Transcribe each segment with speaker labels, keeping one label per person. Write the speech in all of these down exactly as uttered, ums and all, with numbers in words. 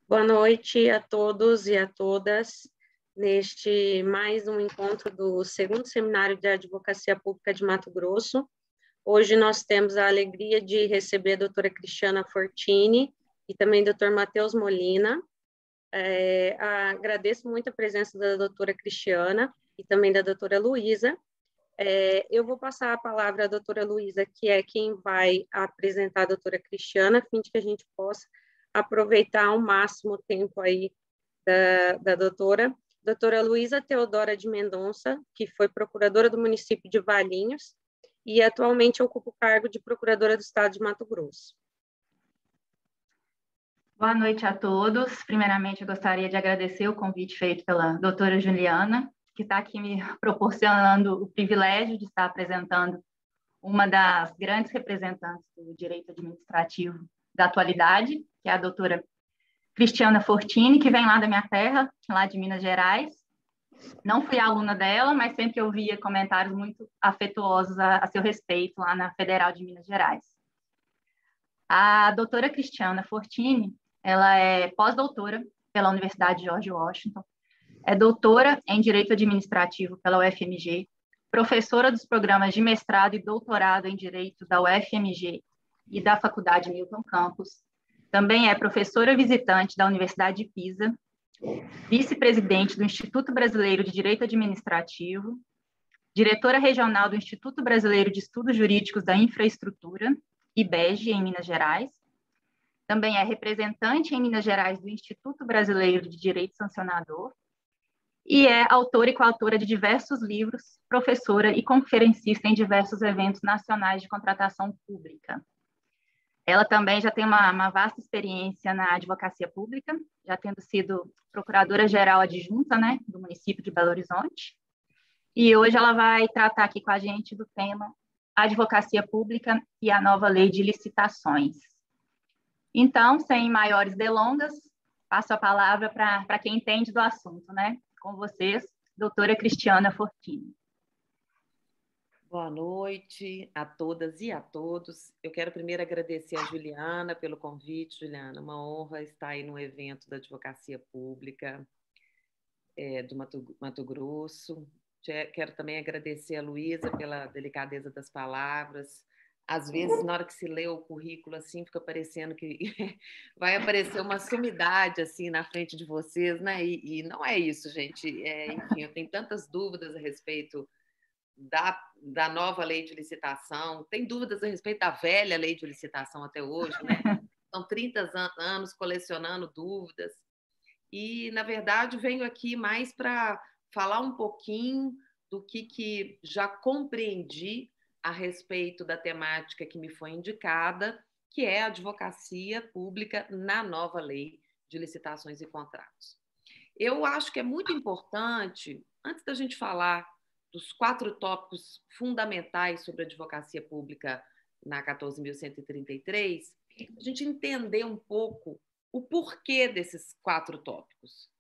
Speaker 1: Boa noite a todos e a todas, neste mais um encontro do segundo Seminário de Advocacia Pública de Mato Grosso. Hoje nós temos a alegria de receber a doutora Cristiana Fortini e também o doutor Matheus Molina. É, agradeço muito a presença da doutora Cristiana e também da doutora Luísa. É, eu vou passar a palavra à doutora Luísa, que é quem vai apresentar a doutora Cristiana, a fim de que a gente possa aproveitar ao máximo o tempo aí da, da doutora. Doutora Luísa Teodora de Mendonça, que foi procuradora do município de Valinhos e atualmente ocupa o cargo de procuradora do estado de Mato Grosso.
Speaker 2: Boa noite a todos. Primeiramente, eu gostaria de agradecer o convite feito pela doutora Juliana, que está aqui me proporcionando o privilégio de estar apresentando uma das grandes representantes do direito administrativo da atualidade, que é a doutora Cristiana Fortini, que vem lá da minha terra, lá de Minas Gerais. Não fui aluna dela, mas sempre ouvia comentários muito afetuosos a, a seu respeito lá na Federal de Minas Gerais. A doutora Cristiana Fortini, ela é pós-doutora pela Universidade George Washington, é doutora em Direito Administrativo pela U F M G, professora dos programas de mestrado e doutorado em Direito da U F M G e da Faculdade Milton Campos. Também é professora visitante da Universidade de Pisa, vice-presidente do Instituto Brasileiro de Direito Administrativo, diretora regional do Instituto Brasileiro de Estudos Jurídicos da Infraestrutura, I B E G, em Minas Gerais. Também é representante em Minas Gerais do Instituto Brasileiro de Direito Sancionador e é autora e coautora de diversos livros, professora e conferencista em diversos eventos nacionais de contratação pública. Ela também já tem uma, uma vasta experiência na advocacia pública, já tendo sido procuradora-geral adjunta, né, do município de Belo Horizonte. E hoje ela vai tratar aqui com a gente do tema Advocacia Pública e a nova lei de licitações. Então, sem maiores delongas, passo a palavra para quem entende do assunto, né? Com vocês, doutora Cristiana Fortini.
Speaker 3: Boa noite a todas e a todos. Eu quero primeiro agradecer a Juliana pelo convite. Juliana, uma honra estar aí no evento da Advocacia Pública é, do Mato, Mato Grosso. Quero também agradecer a Luísa pela delicadeza das palavras. Às vezes, na hora que se lê o currículo, assim, fica parecendo que vai aparecer uma sumidade, assim, na frente de vocês, né? E, e não é isso, gente. É, enfim, eu tenho tantas dúvidas a respeito da, da nova lei de licitação, tem dúvidas a respeito da velha lei de licitação até hoje, né? São trinta anos colecionando dúvidas. E, na verdade, venho aqui mais para falar um pouquinho do que, que já compreendi a respeito da temática que me foi indicada, que é a advocacia pública na nova lei de licitações e contratos. Eu acho que é muito importante, antes da gente falar dos quatro tópicos fundamentais sobre a advocacia pública na quatorze mil cento e trinta e três, a gente entender um pouco o porquê desses quatro tópicos.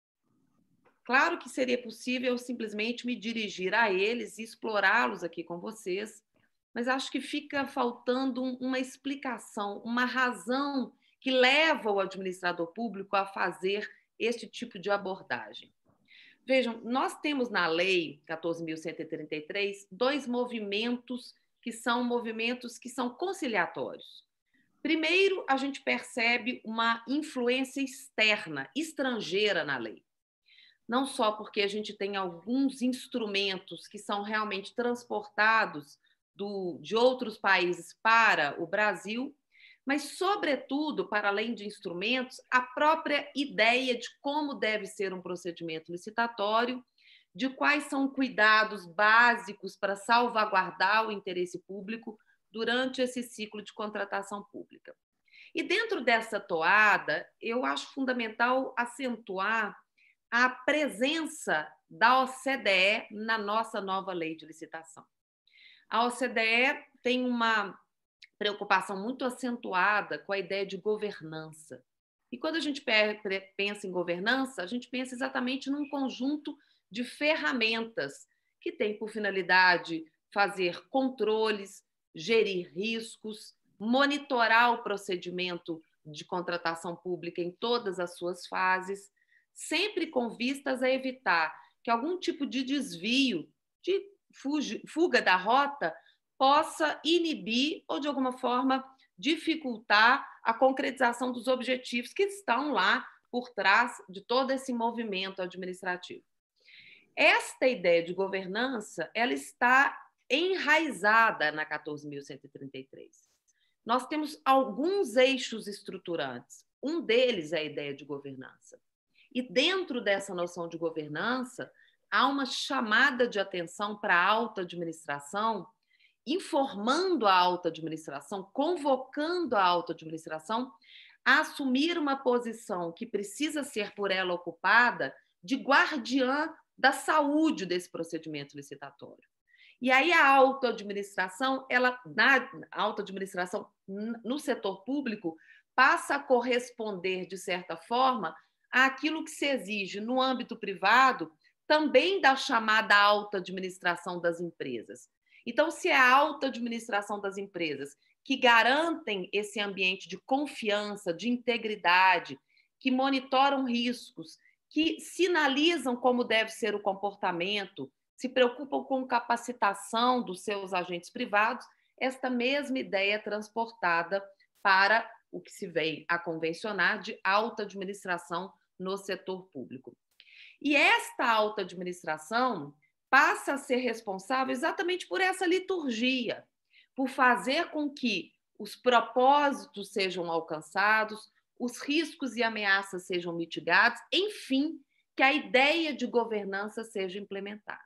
Speaker 3: Claro que seria possível simplesmente me dirigir a eles e explorá-los aqui com vocês, mas acho que fica faltando uma explicação, uma razão que leva o administrador público a fazer este tipo de abordagem. Vejam, nós temos na lei quatorze mil cento e trinta e três dois movimentos que são movimentos que são conciliatórios. Primeiro, a gente percebe uma influência externa, estrangeira na lei. Não só porque a gente tem alguns instrumentos que são realmente transportados do, de outros países para o Brasil, mas, sobretudo, para além de instrumentos, a própria ideia de como deve ser um procedimento licitatório, de quais são cuidados básicos para salvaguardar o interesse público durante esse ciclo de contratação pública. E dentro dessa toada, eu acho fundamental acentuar a presença da O C D E na nossa nova lei de licitação. A O C D E tem uma preocupação muito acentuada com a ideia de governança. E quando a gente pensa em governança, a gente pensa exatamente num conjunto de ferramentas que tem por finalidade fazer controles, gerir riscos, monitorar o procedimento de contratação pública em todas as suas fases, sempre com vistas a evitar que algum tipo de desvio, de fuga da rota, possa inibir ou, de alguma forma, dificultar a concretização dos objetivos que estão lá por trás de todo esse movimento administrativo. Esta ideia de governança, ela está enraizada na quatorze mil cento e trinta e três. Nós temos alguns eixos estruturantes. Um deles é a ideia de governança. E dentro dessa noção de governança, há uma chamada de atenção para a alta administração, informando a alta administração, convocando a alta administração a assumir uma posição que precisa ser por ela ocupada de guardiã da saúde desse procedimento licitatório. E aí a autoadministração, ela, na autoadministração no setor público, passa a corresponder, de certa forma, àquilo que se exige no âmbito privado, também da chamada autoadministração das empresas. Então, se é a autoadministração das empresas que garantem esse ambiente de confiança, de integridade, que monitoram riscos, que sinalizam como deve ser o comportamento, se preocupam com capacitação dos seus agentes privados, esta mesma ideia é transportada para o que se vem a convencionar de alta administração no setor público. E esta alta administração passa a ser responsável exatamente por essa liturgia, por fazer com que os propósitos sejam alcançados, os riscos e ameaças sejam mitigados, enfim, que a ideia de governança seja implementada.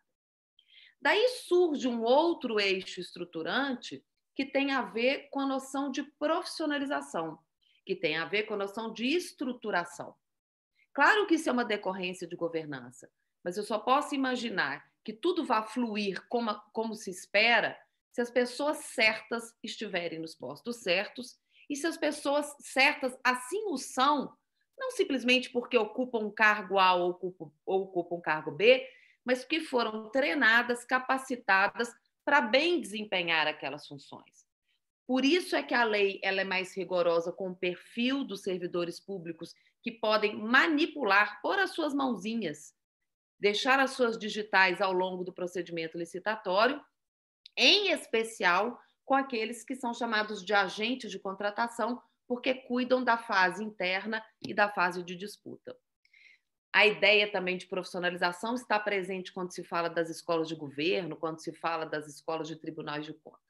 Speaker 3: Daí surge um outro eixo estruturante que tem a ver com a noção de profissionalização, que tem a ver com a noção de estruturação. Claro que isso é uma decorrência de governança, mas eu só posso imaginar que tudo vá fluir como, como se espera se as pessoas certas estiverem nos postos certos e se as pessoas certas assim o são, não simplesmente porque ocupam um cargo A ou ocupam, ou ocupam um cargo B, mas que foram treinadas, capacitadas para bem desempenhar aquelas funções. Por isso é que a lei ela é mais rigorosa com o perfil dos servidores públicos que podem manipular, pôr as suas mãozinhas, deixar as suas digitais ao longo do procedimento licitatório, em especial com aqueles que são chamados de agentes de contratação, porque cuidam da fase interna e da fase de disputa. A ideia também de profissionalização está presente quando se fala das escolas de governo, quando se fala das escolas de tribunais de contas.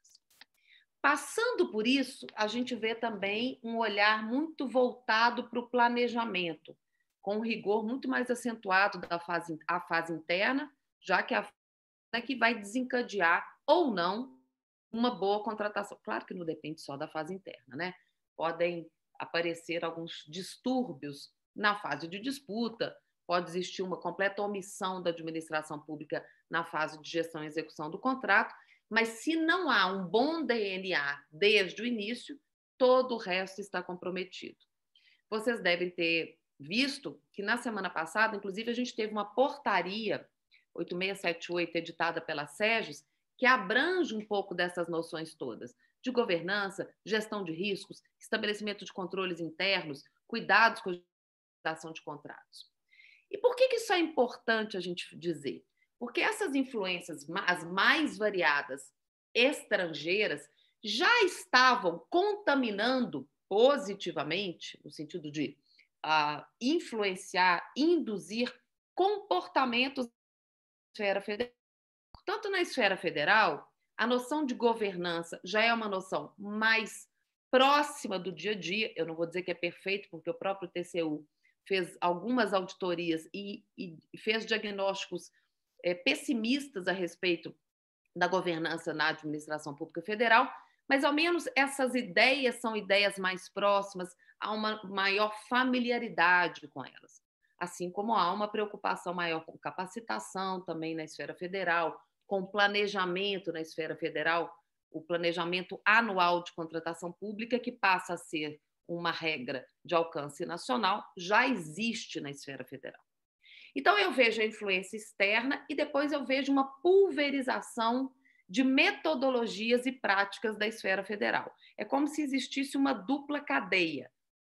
Speaker 3: Passando por isso, a gente vê também um olhar muito voltado para o planejamento, com um rigor muito mais acentuado da fase, a fase interna, já que a fase é que vai desencadear ou não uma boa contratação. Claro que não depende só da fase interna, né? Podem aparecer alguns distúrbios na fase de disputa, pode existir uma completa omissão da administração pública na fase de gestão e execução do contrato, mas se não há um bom D N A desde o início, todo o resto está comprometido. Vocês devem ter visto que na semana passada, inclusive, a gente teve uma portaria oito seis sete oito, editada pela SEGES, que abrange um pouco dessas noções todas, de governança, gestão de riscos, estabelecimento de controles internos, cuidados com a gestão de contratos. E por que que isso é importante a gente dizer? Porque essas influências, as mais variadas, estrangeiras, já estavam contaminando positivamente, no sentido de uh, influenciar, induzir comportamentos na esfera federal. Portanto, na esfera federal, a noção de governança já é uma noção mais próxima do dia a dia. Eu não vou dizer que é perfeito, porque o próprio T C U fez algumas auditorias e, e fez diagnósticos é, pessimistas a respeito da governança na administração pública federal, mas ao menos essas ideias são ideias mais próximas, há uma maior familiaridade com elas. Assim como há uma preocupação maior com capacitação também na esfera federal, com planejamento na esfera federal, o planejamento anual de contratação pública, que passa a ser uma regra de alcance nacional, já existe na esfera federal. Então, eu vejo a influência externa e depois eu vejo uma pulverização de metodologias e práticas da esfera federal. É como se existisse uma dupla cadeia.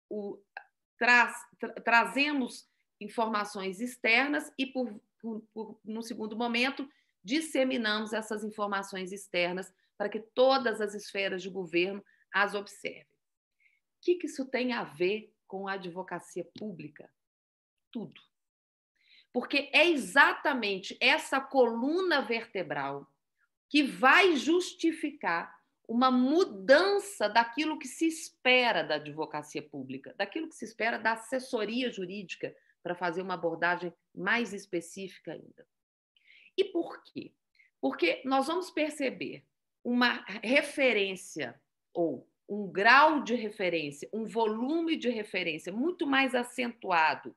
Speaker 3: o, traz, tra, trazemos informações externas e, por, por, por, no segundo momento, disseminamos essas informações externas para que todas as esferas de governo as observem. O que, que isso tem a ver com a advocacia pública? Tudo. Porque é exatamente essa coluna vertebral que vai justificar uma mudança daquilo que se espera da advocacia pública, daquilo que se espera da assessoria jurídica, para fazer uma abordagem mais específica ainda. E por quê? Porque nós vamos perceber uma referência ou um grau de referência, um volume de referência muito mais acentuado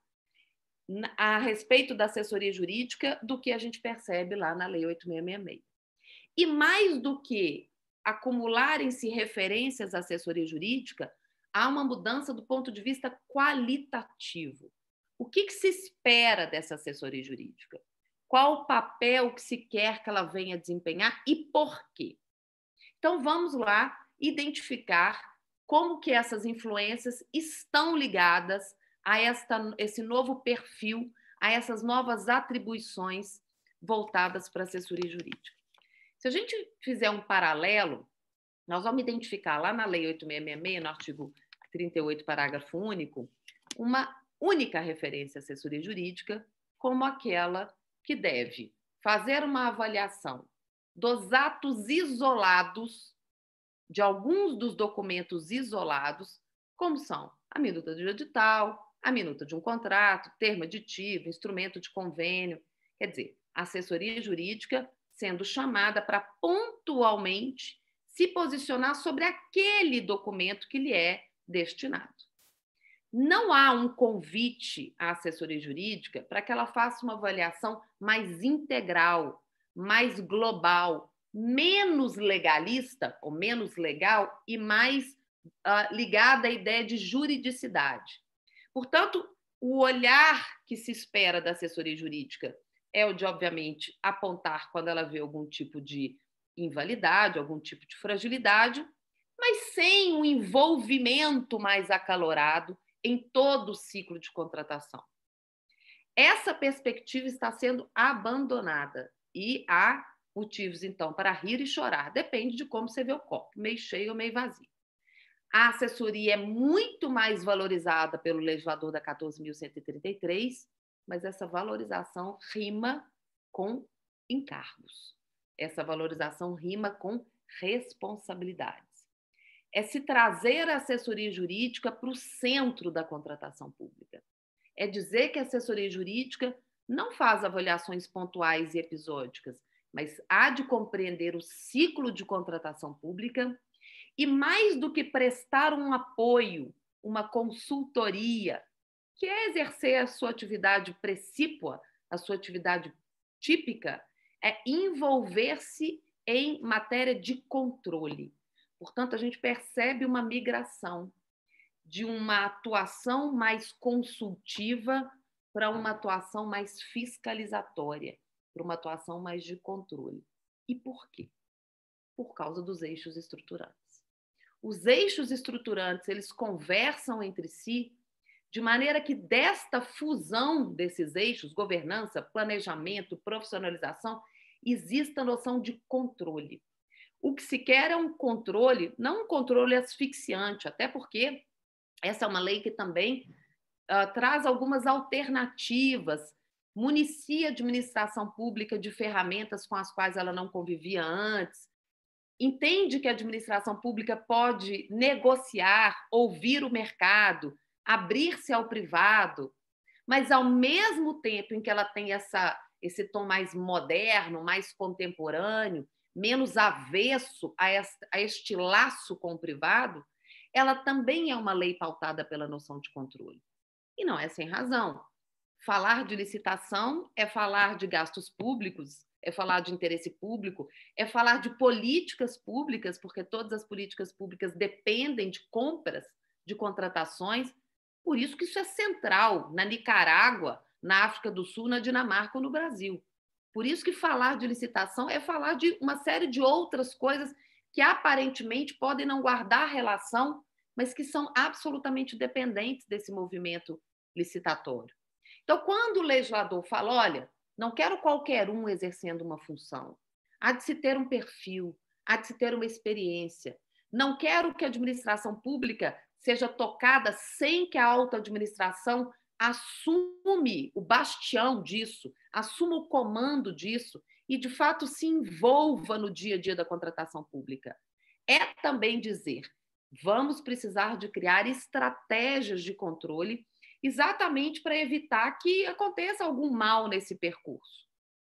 Speaker 3: a respeito da assessoria jurídica do que a gente percebe lá na Lei oito mil seiscentos e sessenta e seis. E mais do que acumularem-se referências à assessoria jurídica, há uma mudança do ponto de vista qualitativo. O que, que se espera dessa assessoria jurídica? Qual o papel que se quer que ela venha desempenhar e por quê? Então, vamos lá identificar como que essas influências estão ligadas a esta, esse novo perfil, a essas novas atribuições voltadas para a assessoria jurídica. Se a gente fizer um paralelo, nós vamos identificar lá na Lei oito mil seiscentos e sessenta e seis, no artigo trinta e oito, parágrafo único, uma única referência à assessoria jurídica como aquela que deve fazer uma avaliação dos atos isolados, de alguns dos documentos isolados, como são a minuta de edital, a minuta de um contrato, termo aditivo, instrumento de convênio. Quer dizer, a assessoria jurídica sendo chamada para pontualmente se posicionar sobre aquele documento que lhe é destinado. Não há um convite à assessoria jurídica para que ela faça uma avaliação mais integral, mais global, menos legalista ou menos legal e mais uh, ligada à ideia de juridicidade. Portanto, o olhar que se espera da assessoria jurídica é o de, obviamente, apontar quando ela vê algum tipo de invalidade, algum tipo de fragilidade, mas sem um envolvimento mais acalorado em todo o ciclo de contratação. Essa perspectiva está sendo abandonada e há motivos, então, para rir e chorar. Depende de como você vê o copo, meio cheio ou meio vazio. A assessoria é muito mais valorizada pelo legislador da quatorze mil cento e trinta e três, mas essa valorização rima com encargos. Essa valorização rima com responsabilidades. É se trazer a assessoria jurídica para o centro da contratação pública. É dizer que a assessoria jurídica não faz avaliações pontuais e episódicas, mas há de compreender o ciclo de contratação pública e, mais do que prestar um apoio, uma consultoria, que é exercer a sua atividade precípua, a sua atividade típica, é envolver-se em matéria de controle. Portanto, a gente percebe uma migração de uma atuação mais consultiva para uma atuação mais fiscalizatória, para uma atuação mais de controle. E por quê? Por causa dos eixos estruturantes. Os eixos estruturantes, eles conversam entre si de maneira que desta fusão desses eixos, governança, planejamento, profissionalização, exista a noção de controle. O que se quer é um controle, não um controle asfixiante, até porque essa é uma lei que também uh, traz algumas alternativas, municia a administração pública de ferramentas com as quais ela não convivia antes, entende que a administração pública pode negociar, ouvir o mercado, abrir-se ao privado, mas ao mesmo tempo em que ela tem essa, esse tom mais moderno, mais contemporâneo, menos avesso a este, a este laço com o privado, ela também é uma lei pautada pela noção de controle. E não é sem razão. Falar de licitação é falar de gastos públicos, é falar de interesse público, é falar de políticas públicas, porque todas as políticas públicas dependem de compras, de contratações. Por isso que isso é central na Nicarágua, na África do Sul, na Dinamarca ou no Brasil. Por isso que falar de licitação é falar de uma série de outras coisas que aparentemente podem não guardar relação mas que são absolutamente dependentes desse movimento licitatório. Então, quando o legislador fala, olha, não quero qualquer um exercendo uma função, há de se ter um perfil, há de se ter uma experiência, não quero que a administração pública seja tocada sem que a autoadministração assume o bastião disso, assuma o comando disso e, de fato, se envolva no dia a dia da contratação pública. É também dizer, vamos precisar de criar estratégias de controle exatamente para evitar que aconteça algum mal nesse percurso.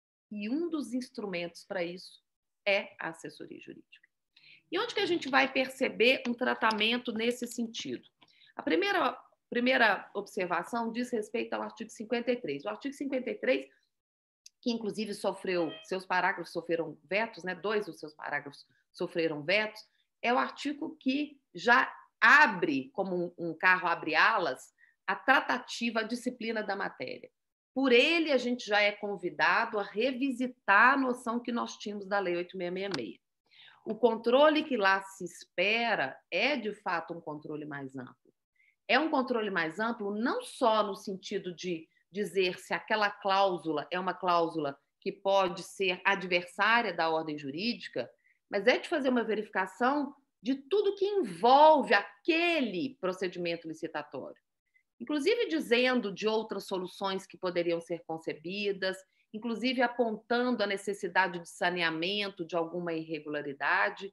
Speaker 3: E um dos instrumentos para isso é a assessoria jurídica. E onde que a gente vai perceber um tratamento nesse sentido? A primeira, primeira observação diz respeito ao artigo cinquenta e três. O artigo cinquenta e três, que inclusive sofreu, seus parágrafos sofreram vetos, né? Dois dos seus parágrafos sofreram vetos, é o artigo que já abre, como um carro abre alas, a tratativa, a disciplina da matéria. Por ele, a gente já é convidado a revisitar a noção que nós tínhamos da Lei oito mil seiscentos e sessenta e seis. O controle que lá se espera é, de fato, um controle mais amplo. É um controle mais amplo não só no sentido de dizer se aquela cláusula é uma cláusula que pode ser adversária da ordem jurídica, mas é de fazer uma verificação de tudo que envolve aquele procedimento licitatório. Inclusive dizendo de outras soluções que poderiam ser concebidas, inclusive apontando a necessidade de saneamento de alguma irregularidade,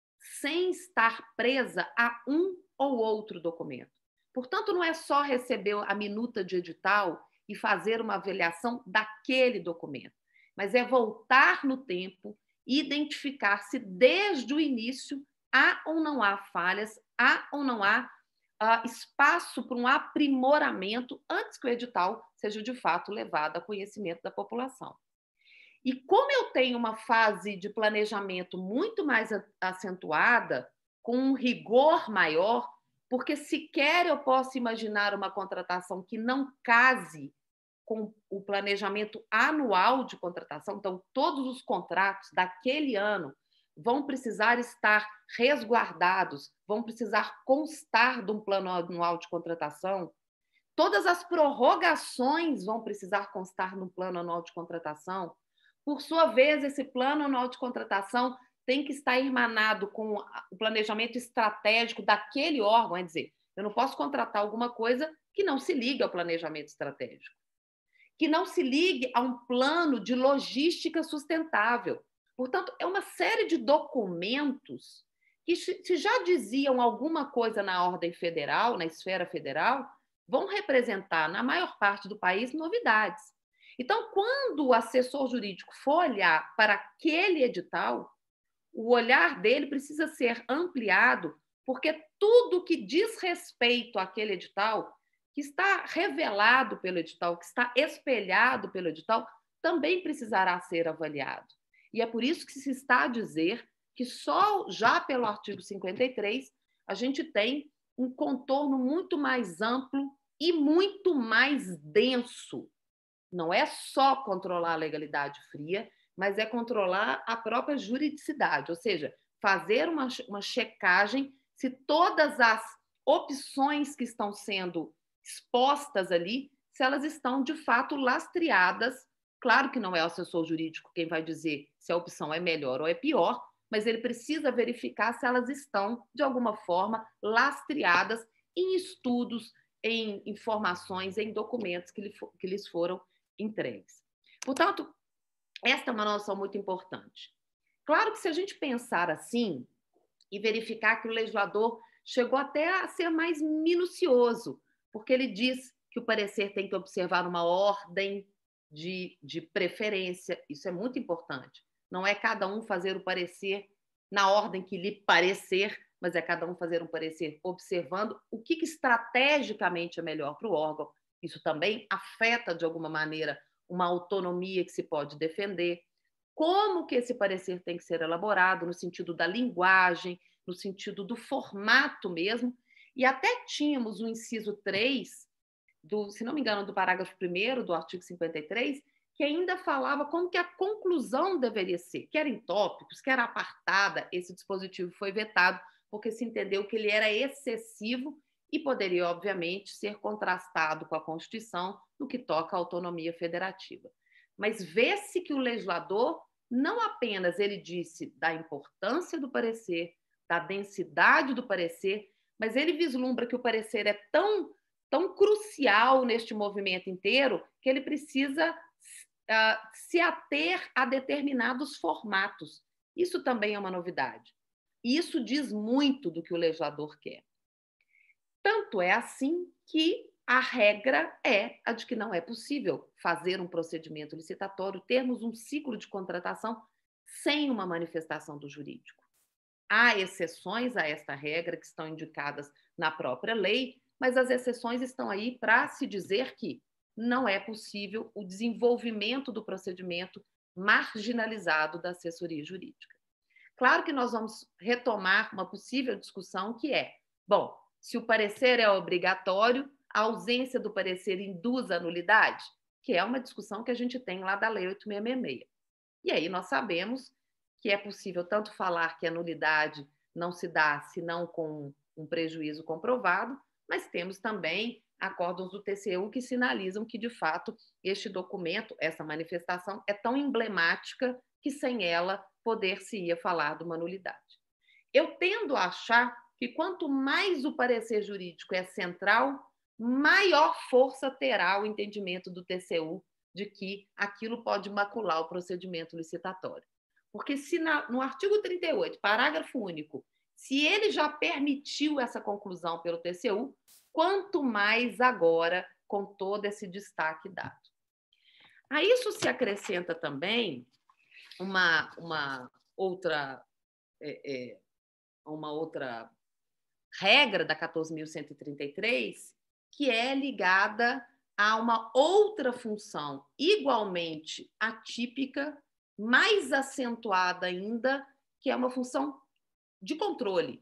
Speaker 3: sem estar presa a um ou outro documento. Portanto, não é só receber a minuta de edital e fazer uma avaliação daquele documento, mas é voltar no tempo e identificar se desde o início há ou não há falhas, há ou não há uh, espaço para um aprimoramento antes que o edital seja de fato levado a conhecimento da população. E como eu tenho uma fase de planejamento muito mais acentuada, com um rigor maior, porque sequer eu posso imaginar uma contratação que não case com o planejamento anual de contratação. Então, todos os contratos daquele ano vão precisar estar resguardados, vão precisar constar de um plano anual de contratação. Todas as prorrogações vão precisar constar no plano anual de contratação. Por sua vez, esse plano anual de contratação tem que estar irmanado com o planejamento estratégico daquele órgão, é dizer, eu não posso contratar alguma coisa que não se ligue ao planejamento estratégico, que não se ligue a um plano de logística sustentável. Portanto, é uma série de documentos que, se já diziam alguma coisa na ordem federal, na esfera federal, vão representar, na maior parte do país, novidades. Então, quando o assessor jurídico for olhar para aquele edital, o olhar dele precisa ser ampliado, porque tudo que diz respeito àquele edital, que está revelado pelo edital, que está espelhado pelo edital, também precisará ser avaliado. E é por isso que se está a dizer que só já pelo artigo cinquenta e três a gente tem um contorno muito mais amplo e muito mais denso. Não é só controlar a legalidade fria, mas é controlar a própria juridicidade, ou seja, fazer uma, uma checagem se todas as opções que estão sendo expostas ali, se elas estão de fato lastreadas. Claro que não é o assessor jurídico quem vai dizer se a opção é melhor ou é pior, mas ele precisa verificar se elas estão, de alguma forma, lastreadas em estudos, em informações, em documentos que, lhe, que lhes foram entregues. Portanto, esta é uma noção muito importante. Claro que se a gente pensar assim e verificar que o legislador chegou até a ser mais minucioso, porque ele diz que o parecer tem que observar uma ordem de, de preferência, isso é muito importante. Não é cada um fazer o parecer na ordem que lhe parecer, mas é cada um fazer um parecer observando o que, que estrategicamente é melhor para o órgão. Isso também afeta, de alguma maneira, uma autonomia que se pode defender. Como que esse parecer tem que ser elaborado, no sentido da linguagem, no sentido do formato mesmo. E até tínhamos o inciso três, do, se não me engano, do parágrafo primeiro do artigo cinquenta e três, que ainda falava como que a conclusão deveria ser, quer em tópicos, quer apartada. Esse dispositivo foi vetado porque se entendeu que ele era excessivo e poderia, obviamente, ser contrastado com a Constituição no que toca à autonomia federativa. Mas vê-se que o legislador não apenas ele disse da importância do parecer, da densidade do parecer, mas ele vislumbra que o parecer é tão, tão crucial neste movimento inteiro que ele precisa uh, se ater a determinados formatos. Isso também é uma novidade. E isso diz muito do que o legislador quer. Tanto é assim que a regra é a de que não é possível fazer um procedimento licitatório, termos um ciclo de contratação sem uma manifestação do jurídico. Há exceções a esta regra que estão indicadas na própria lei, mas as exceções estão aí para se dizer que não é possível o desenvolvimento do procedimento marginalizado da assessoria jurídica. Claro que nós vamos retomar uma possível discussão que é, bom, se o parecer é obrigatório, a ausência do parecer induz a nulidade, que é uma discussão que a gente tem lá da Lei oito mil seiscentos e sessenta e seis. E aí nós sabemos que é possível tanto falar que a nulidade não se dá senão com um prejuízo comprovado, mas temos também acórdãos do T C U que sinalizam que, de fato, este documento, essa manifestação, é tão emblemática que sem ela poder-se-ia falar de uma nulidade. Eu tendo a achar que quanto mais o parecer jurídico é central, maior força terá o entendimento do T C U de que aquilo pode macular o procedimento licitatório. Porque se na, no artigo trinta e oito, parágrafo único, se ele já permitiu essa conclusão pelo T C U, quanto mais agora com todo esse destaque dado. A isso se acrescenta também uma, uma outra... É, é, uma outra regra da quatorze mil cento e trinta e três, que é ligada a uma outra função igualmente atípica, mais acentuada ainda, que é uma função de controle,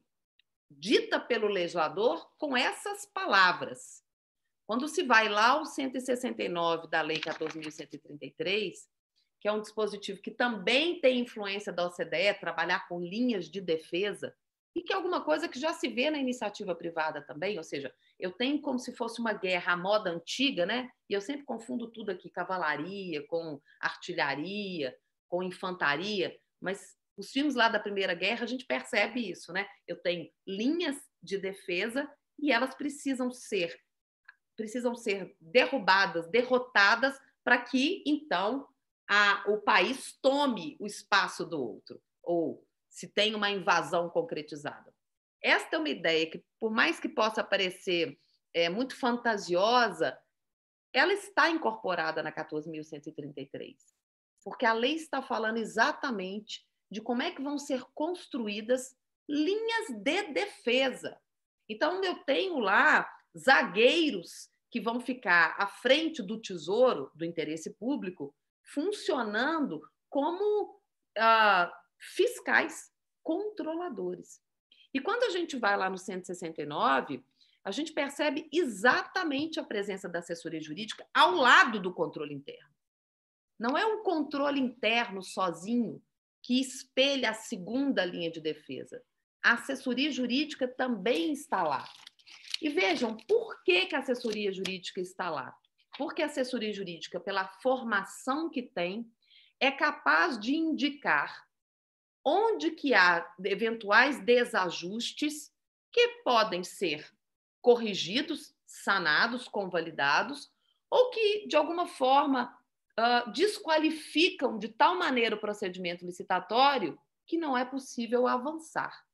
Speaker 3: dita pelo legislador com essas palavras. Quando se vai lá ao cento e sessenta e nove da Lei quatorze mil cento e trinta e três, que é um dispositivo que também tem influência da O C D E, trabalhar com linhas de defesa, e que é alguma coisa que já se vê na iniciativa privada também, ou seja, eu tenho como se fosse uma guerra à moda antiga, né? E eu sempre confundo tudo aqui, cavalaria com artilharia, com infantaria, mas os filmes lá da Primeira Guerra, a gente percebe isso, né? Eu tenho linhas de defesa e elas precisam ser, precisam ser derrubadas, derrotadas, para que, então, a, o país tome o espaço do outro, ou se tem uma invasão concretizada. Esta é uma ideia que, por mais que possa parecer é, muito fantasiosa, ela está incorporada na quatorze mil cento e trinta e três, porque a lei está falando exatamente de como é que vão ser construídas linhas de defesa. Então, eu tenho lá zagueiros que vão ficar à frente do tesouro, do interesse público, funcionando como... Ah, fiscais, controladores. E quando a gente vai lá no cento e sessenta e nove, a gente percebe exatamente a presença da assessoria jurídica ao lado do controle interno. Não é um controle interno sozinho que espelha a segunda linha de defesa. A assessoria jurídica também está lá. E vejam, por que que a assessoria jurídica está lá? Porque a assessoria jurídica, pela formação que tem, é capaz de indicar onde que há eventuais desajustes que podem ser corrigidos, sanados, convalidados, ou que, de alguma forma, uh, desqualificam de tal maneira o procedimento licitatório que não é possível avançar.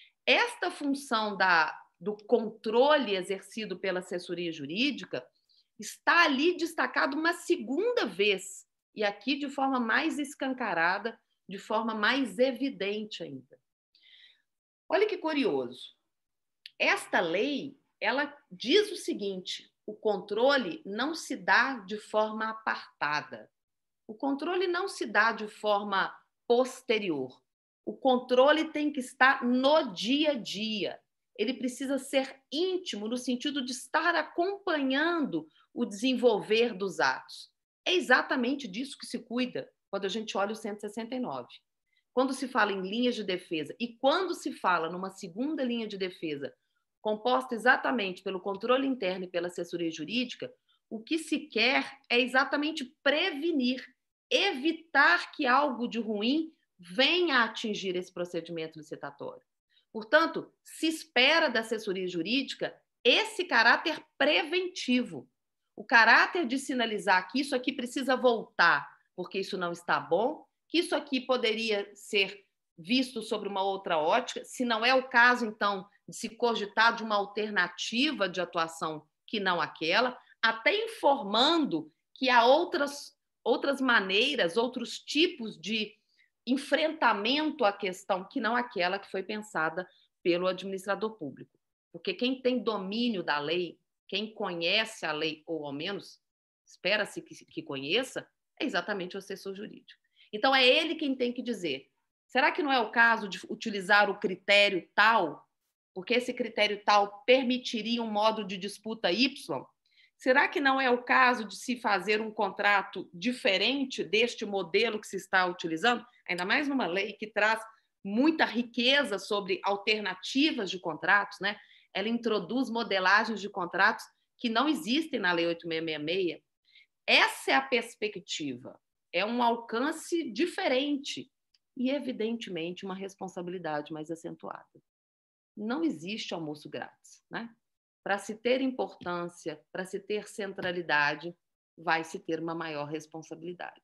Speaker 3: Esta função da, do controle exercido pela assessoria jurídica está ali destacado uma segunda vez, e aqui de forma mais escancarada, de forma mais evidente ainda. Olha que curioso. Esta lei, ela diz o seguinte: o controle não se dá de forma apartada. O controle não se dá de forma posterior. O controle tem que estar no dia a dia. Ele precisa ser íntimo, no sentido de estar acompanhando o desenvolver dos atos. É exatamente disso que se cuida quando a gente olha o cento e sessenta e nove. quando se fala em linhas de defesa e quando se fala numa segunda linha de defesa, composta exatamente pelo controle interno e pela assessoria jurídica, o que se quer é exatamente prevenir, evitar que algo de ruim venha a atingir esse procedimento licitatório. Portanto, se espera da assessoria jurídica esse caráter preventivo, o caráter de sinalizar que isso aqui precisa voltar, porque isso não está bom, que isso aqui poderia ser visto sobre uma outra ótica, se não é o caso, então, de se cogitar de uma alternativa de atuação que não aquela, até informando que há outras, outras maneiras, outros tipos de enfrentamento à questão que não aquela que foi pensada pelo administrador público. Porque quem tem domínio da lei, quem conhece a lei, ou ao menos espera-se que, que conheça, é exatamente o assessor jurídico. Então, é ele quem tem que dizer, será que não é o caso de utilizar o critério tal, porque esse critério tal permitiria um modo de disputa Y? Será que não é o caso de se fazer um contrato diferente deste modelo que se está utilizando? Ainda mais numa lei que traz muita riqueza sobre alternativas de contratos, né? Ela introduz modelagens de contratos que não existem na Lei oito mil seiscentos e sessenta e seis. Essa é a perspectiva. É um alcance diferente e, evidentemente, uma responsabilidade mais acentuada. Não existe almoço grátis, né? Para se ter importância, para se ter centralidade, vai se ter uma maior responsabilidade.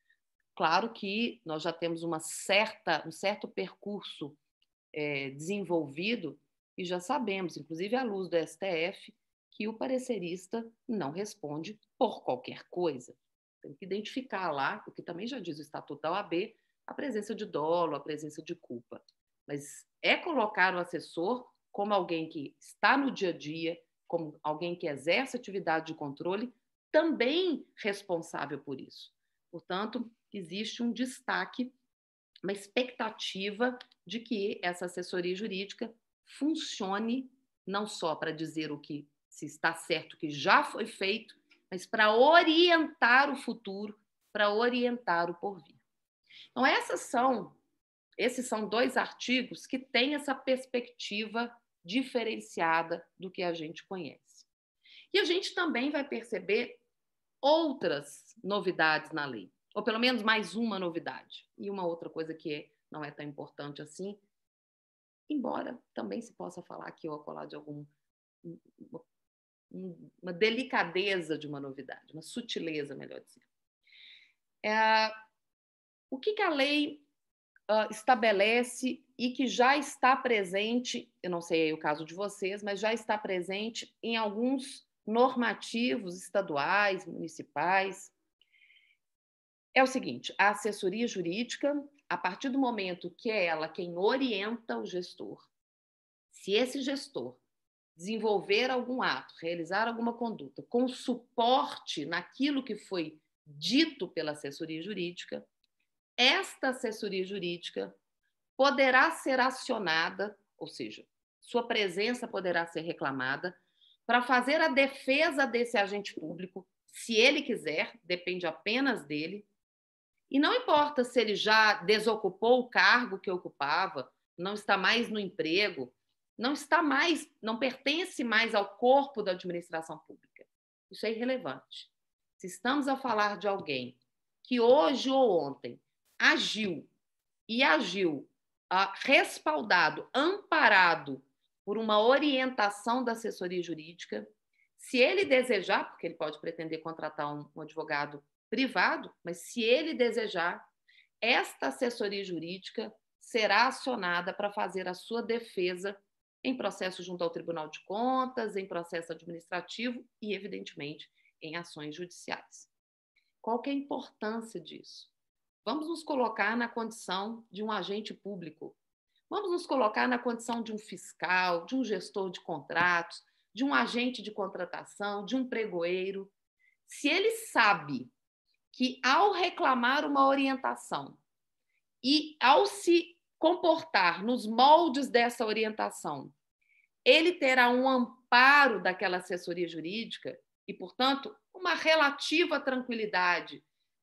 Speaker 3: Claro que nós já temos uma certa, um certo percurso é, desenvolvido e já sabemos, inclusive à luz do S T F, que o parecerista não responde por qualquer coisa. Tem que identificar lá, o que também já diz o Estatuto da O A B, a presença de dolo, a presença de culpa. Mas é colocar o assessor como alguém que está no dia a dia, como alguém que exerce atividade de controle, também responsável por isso. Portanto, existe um destaque, uma expectativa de que essa assessoria jurídica funcione não só para dizer o que se está certo, o que já foi feito, mas para orientar o futuro, para orientar o porvir. Então, essas são, esses são dois artigos que têm essa perspectiva diferenciada do que a gente conhece. E a gente também vai perceber outras novidades na lei, ou pelo menos mais uma novidade. E uma outra coisa que não é tão importante assim, embora também se possa falar aqui ou acolá de algum, uma delicadeza de uma novidade, uma sutileza, melhor dizendo. É, o que, que a lei uh, estabelece e que já está presente, eu não sei o caso de vocês, mas já está presente em alguns normativos estaduais, municipais. É o seguinte, a assessoria jurídica, a partir do momento que é ela quem orienta o gestor, se esse gestor desenvolver algum ato, realizar alguma conduta com suporte naquilo que foi dito pela assessoria jurídica, esta assessoria jurídica poderá ser acionada, ou seja, sua presença poderá ser reclamada para fazer a defesa desse agente público, se ele quiser, depende apenas dele, e não importa se ele já desocupou o cargo que ocupava, não está mais no emprego, não está mais, não pertence mais ao corpo da administração pública. Isso é irrelevante. Se estamos a falar de alguém que hoje ou ontem agiu e agiu ah, respaldado, amparado por uma orientação da assessoria jurídica, se ele desejar, porque ele pode pretender contratar um, um advogado privado, mas se ele desejar, esta assessoria jurídica será acionada para fazer a sua defesa em processo junto ao Tribunal de Contas, em processo administrativo e, evidentemente, em ações judiciais. Qual que é a importância disso? Vamos nos colocar na condição de um agente público. Vamos nos colocar na condição de um fiscal, de um gestor de contratos, de um agente de contratação, de um pregoeiro. Se ele sabe que, ao reclamar uma orientação e ao se comportar nos moldes dessa orientação, ele terá um amparo daquela assessoria jurídica e, portanto, uma relativa tranquilidade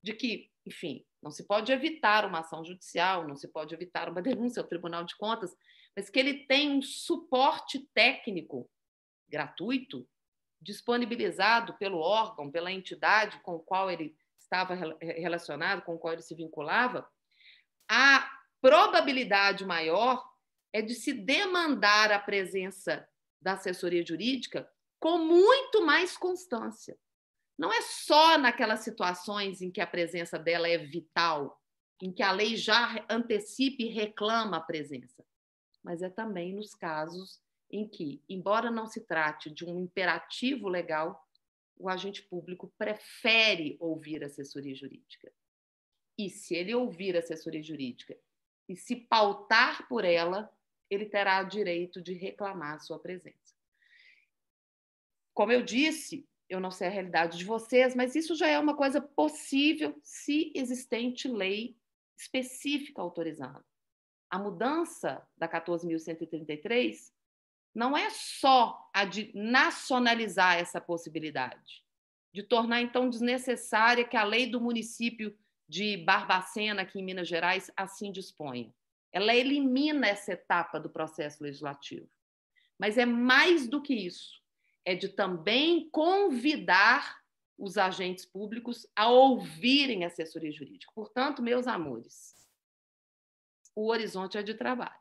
Speaker 3: de que, enfim, não se pode evitar uma ação judicial, não se pode evitar uma denúncia ao Tribunal de Contas, mas que ele tem um suporte técnico gratuito, disponibilizado pelo órgão, pela entidade com o qual ele estava relacionado, com o qual ele se vinculava, a probabilidade maior é de se demandar a presença da assessoria jurídica com muito mais constância. Não é só naquelas situações em que a presença dela é vital, em que a lei já antecipa e reclama a presença, mas é também nos casos em que, embora não se trate de um imperativo legal, o agente público prefere ouvir a assessoria jurídica. E se ele ouvir a assessoria jurídica e se pautar por ela, ele terá direito de reclamar a sua presença. Como eu disse, eu não sei a realidade de vocês, mas isso já é uma coisa possível se existente lei específica autorizando. A mudança da quatorze mil cento e trinta e três não é só a de nacionalizar essa possibilidade, de tornar, então, desnecessária que a lei do município de Barbacena, aqui em Minas Gerais, assim disponha. Ela elimina essa etapa do processo legislativo. Mas é mais do que isso. É de também convidar os agentes públicos a ouvirem a assessoria jurídica. Portanto, meus amores, o horizonte é de trabalho.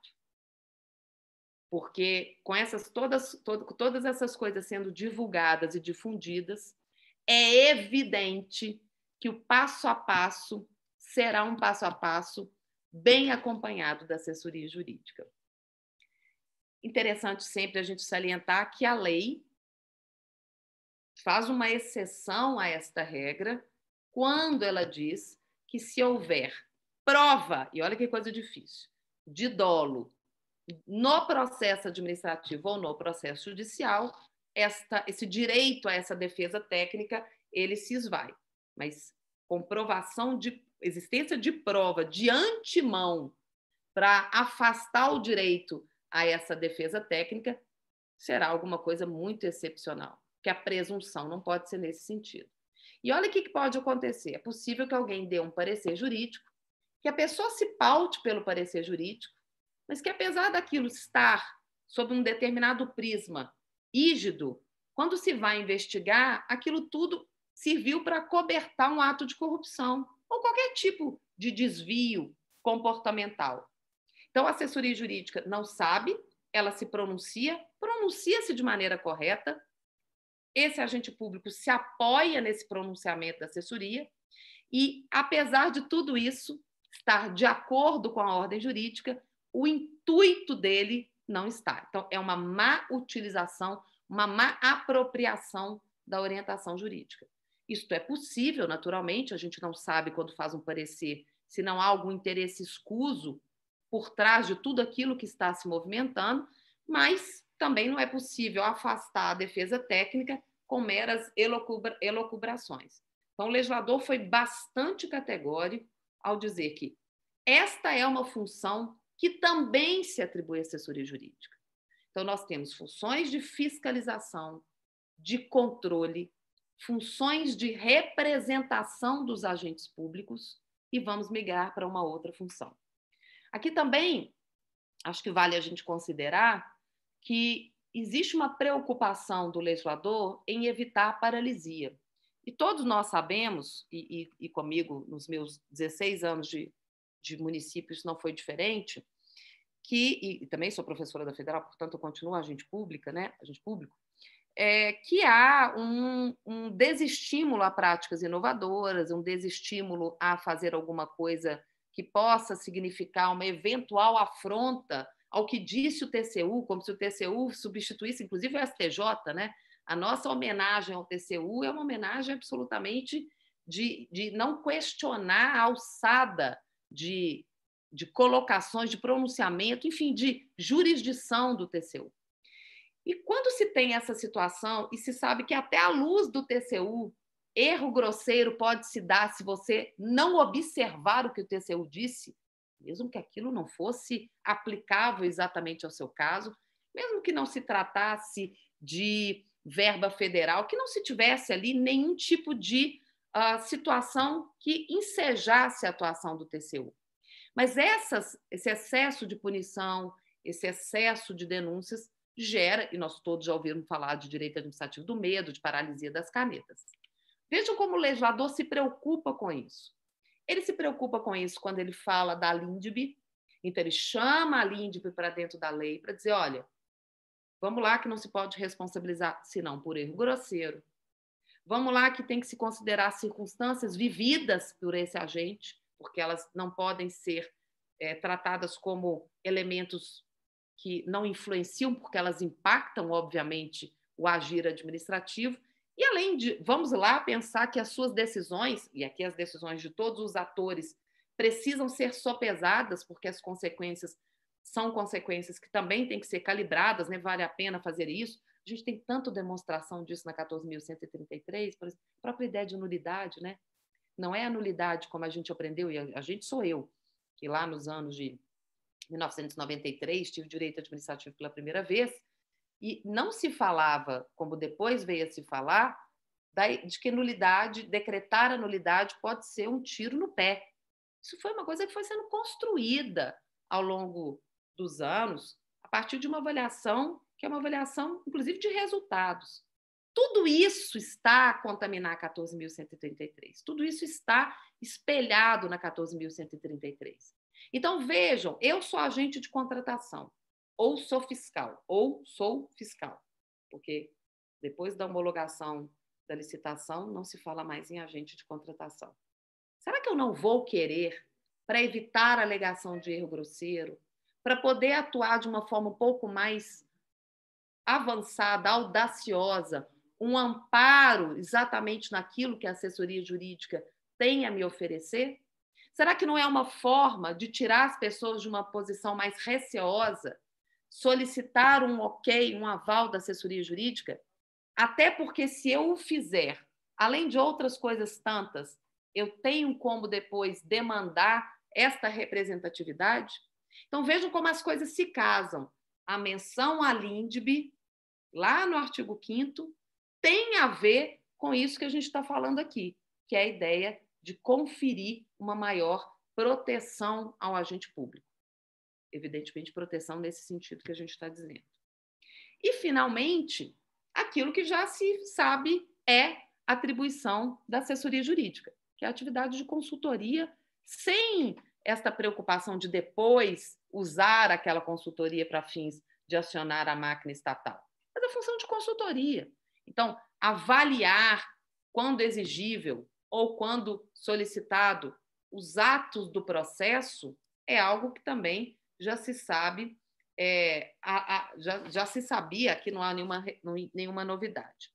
Speaker 3: Porque com essas, todas, todo, todas essas coisas sendo divulgadas e difundidas, é evidente que o passo a passo será um passo a passo bem acompanhado da assessoria jurídica. Interessante sempre a gente salientar que a lei faz uma exceção a esta regra quando ela diz que se houver prova, e olha que coisa difícil, de dolo no processo administrativo ou no processo judicial, esta, esse direito a essa defesa técnica, ele se esvai. Mas comprovação de existência de prova de antemão para afastar o direito a essa defesa técnica será alguma coisa muito excepcional, que a presunção não pode ser nesse sentido. E olha o que pode acontecer. É possível que alguém dê um parecer jurídico, que a pessoa se paute pelo parecer jurídico, mas que, apesar daquilo estar sob um determinado prisma rígido, quando se vai investigar, aquilo tudo serviu para cobertar um ato de corrupção ou qualquer tipo de desvio comportamental. Então, a assessoria jurídica não sabe, ela se pronuncia, pronuncia-se de maneira correta, esse agente público se apoia nesse pronunciamento da assessoria e, apesar de tudo isso, estar de acordo com a ordem jurídica, o intuito dele não está. Então, é uma má utilização, uma má apropriação da orientação jurídica. Isto é possível, naturalmente, a gente não sabe quando faz um parecer se não há algum interesse escuso por trás de tudo aquilo que está se movimentando, mas também não é possível afastar a defesa técnica com meras elocubra, elocubrações. Então, o legislador foi bastante categórico ao dizer que esta é uma função que também se atribui à assessoria jurídica. Então, nós temos funções de fiscalização, de controle, funções de representação dos agentes públicos e vamos migrar para uma outra função. Aqui também, acho que vale a gente considerar que existe uma preocupação do legislador em evitar a paralisia. E todos nós sabemos, e, e, e comigo, nos meus dezesseis anos de, de município, isso não foi diferente, que, e, e também sou professora da Federal, portanto, eu continuo agente pública, né, agente público, é, que há um, um desestímulo a práticas inovadoras, um desestímulo a fazer alguma coisa que possa significar uma eventual afronta ao que disse o T C U, como se o T C U substituísse, inclusive, o S T J, né? A nossa homenagem ao T C U é uma homenagem absolutamente de, de não questionar a alçada de, de colocações, de pronunciamento, enfim, de jurisdição do T C U. E quando se tem essa situação e se sabe que até à luz do T C U, erro grosseiro pode se dar se você não observar o que o T C U disse, mesmo que aquilo não fosse aplicável exatamente ao seu caso, mesmo que não se tratasse de verba federal, que não se tivesse ali nenhum tipo de uh, situação que ensejasse a atuação do T C U. Mas essas, esse excesso de punição, esse excesso de denúncias gera, e nós todos já ouvimos falar de direito administrativo do medo, de paralisia das canetas. Vejam como o legislador se preocupa com isso. Ele se preocupa com isso quando ele fala da LINDB, então ele chama a LINDB para dentro da lei para dizer, olha, vamos lá que não se pode responsabilizar, senão por erro grosseiro. Vamos lá que tem que se considerar circunstâncias vividas por esse agente, porque elas não podem ser é, tratadas como elementos que não influenciam, porque elas impactam, obviamente, o agir administrativo. E, além de, vamos lá pensar que as suas decisões, e aqui as decisões de todos os atores, precisam ser sopesadas, porque as consequências são consequências que também têm que ser calibradas, né? Vale a pena fazer isso. A gente tem tanta demonstração disso na quatorze mil cento e trinta e três, por exemplo, a própria ideia de nulidade, né? Não é a nulidade como a gente aprendeu, e a gente sou eu, que lá nos anos de mil novecentos e noventa e três tive direito administrativo pela primeira vez, e não se falava, como depois veio a se falar, de que nulidade, decretar a nulidade pode ser um tiro no pé. Isso foi uma coisa que foi sendo construída ao longo dos anos, a partir de uma avaliação, que é uma avaliação, inclusive, de resultados. Tudo isso está a contaminar a quatorze mil cento e trinta e três. Tudo isso está espelhado na quatorze mil cento e trinta e três. Então, vejam, eu sou agente de contratação, ou sou fiscal, ou sou fiscal, porque depois da homologação da licitação, não se fala mais em agente de contratação. Será que eu não vou querer, para evitar a alegação de erro grosseiro, para poder atuar de uma forma um pouco mais avançada, audaciosa, um amparo exatamente naquilo que a assessoria jurídica tem a me oferecer? Será que não é uma forma de tirar as pessoas de uma posição mais receosa, solicitar um ok, um aval da assessoria jurídica? Até porque, se eu o fizer, além de outras coisas tantas, eu tenho como depois demandar esta representatividade? Então, vejam como as coisas se casam. A menção à LINDB, lá no artigo quinto, tem a ver com isso que a gente está falando aqui, que é a ideia de conferir uma maior proteção ao agente público. Evidentemente, proteção nesse sentido que a gente está dizendo. E, finalmente, aquilo que já se sabe é atribuição da assessoria jurídica, que é a atividade de consultoria, sem esta preocupação de depois usar aquela consultoria para fins de acionar a máquina estatal. Mas a função de consultoria. Então, avaliar, quando exigível ou quando solicitado, os atos do processo é algo que também já se sabe, é, a, a, já, já se sabia que não há nenhuma, nenhuma novidade.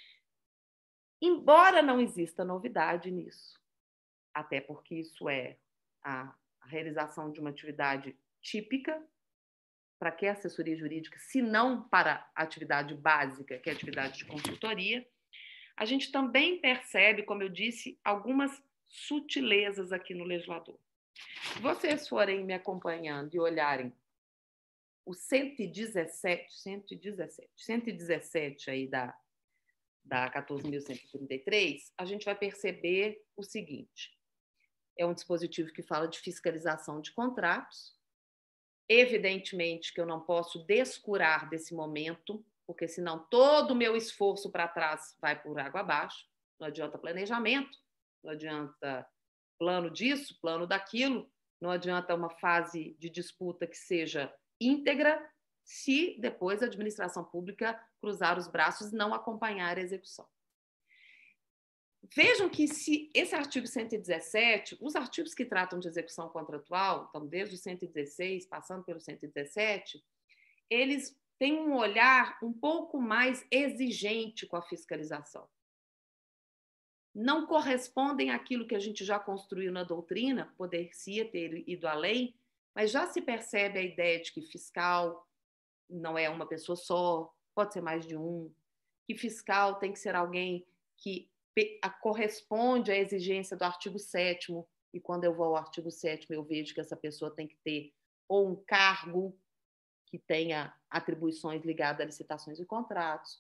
Speaker 3: Embora não exista novidade nisso, até porque isso é a, a realização de uma atividade típica, para que a assessoria jurídica, se não para a atividade básica, que é a atividade de consultoria, a gente também percebe, como eu disse, algumas sutilezas aqui no legislador. Se vocês forem me acompanhando e olharem o cento e dezessete, cento e dezessete, cento e dezessete aí da, da quatorze mil cento e trinta e três, a gente vai perceber o seguinte: é um dispositivo que fala de fiscalização de contratos. Evidentemente que eu não posso descurar desse momento, porque senão todo o meu esforço para trás vai por água abaixo. Não adianta planejamento, não adianta plano disso, plano daquilo, não adianta uma fase de disputa que seja íntegra, se depois a administração pública cruzar os braços e não acompanhar a execução. Vejam que se esse artigo cento e dezessete, os artigos que tratam de execução contratual, então desde o cento e dezesseis, passando pelo cento e dezessete, eles têm um olhar um pouco mais exigente com a fiscalização. Não correspondem àquilo que a gente já construiu na doutrina, poderia ter ido além, mas já se percebe a ideia de que fiscal não é uma pessoa só, pode ser mais de um, que fiscal tem que ser alguém que corresponde à exigência do artigo sétimo, e quando eu vou ao artigo sétimo eu vejo que essa pessoa tem que ter ou um cargo que tenha atribuições ligadas a licitações e contratos,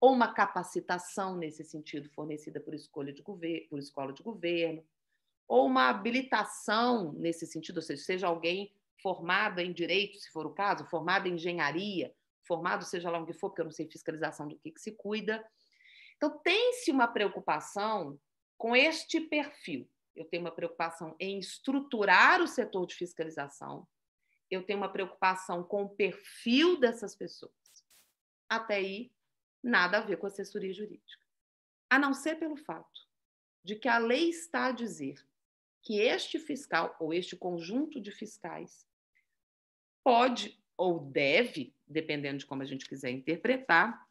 Speaker 3: ou uma capacitação nesse sentido fornecida por, escolha de governo, por escola de governo, ou uma habilitação nesse sentido, ou seja, seja alguém formado em direito, se for o caso, formado em engenharia, formado seja lá o que for, porque eu não sei fiscalização do que, que se cuida. Então, tem-se uma preocupação com este perfil. Eu tenho uma preocupação em estruturar o setor de fiscalização, eu tenho uma preocupação com o perfil dessas pessoas. Até aí, nada a ver com assessoria jurídica. A não ser pelo fato de que a lei está a dizer que este fiscal, ou este conjunto de fiscais, pode ou deve, dependendo de como a gente quiser interpretar,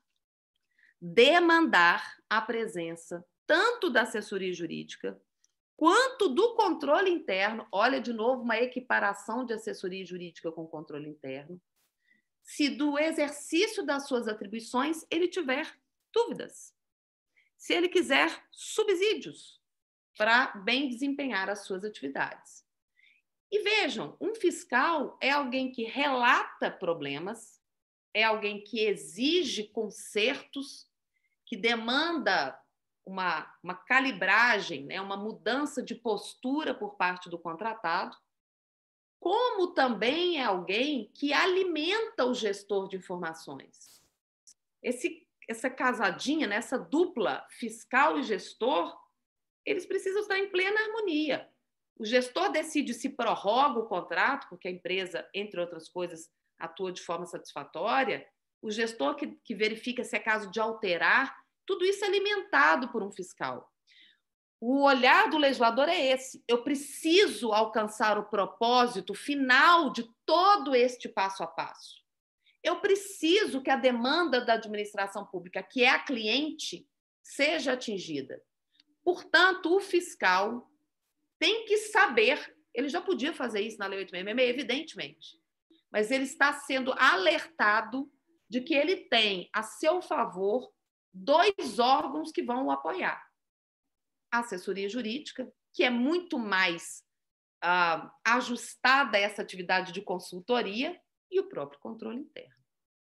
Speaker 3: demandar a presença tanto da assessoria jurídica quanto do controle interno. Olha, de novo, uma equiparação de assessoria jurídica com controle interno. Se do exercício das suas atribuições ele tiver dúvidas. Se ele quiser subsídios para bem desempenhar as suas atividades. E vejam, um fiscal é alguém que relata problemas, é alguém que exige consertos, que demanda uma, uma calibragem, né, uma mudança de postura por parte do contratado, como também é alguém que alimenta o gestor de informações. Esse, essa casadinha, né, essa dupla fiscal e gestor, eles precisam estar em plena harmonia. O gestor decide se prorroga o contrato, porque a empresa, entre outras coisas, atua de forma satisfatória. O gestor que, que verifica se é caso de alterar. Tudo isso é alimentado por um fiscal. O olhar do legislador é esse. Eu preciso alcançar o propósito final de todo este passo a passo. Eu preciso que a demanda da administração pública, que é a cliente, seja atingida. Portanto, o fiscal tem que saber, ele já podia fazer isso na Lei oito mil seiscentos e sessenta e seis, evidentemente, mas ele está sendo alertado de que ele tem a seu favor dois órgãos que vão o apoiar. A assessoria jurídica, que é muito mais ah, ajustada a essa atividade de consultoria, e o próprio controle interno.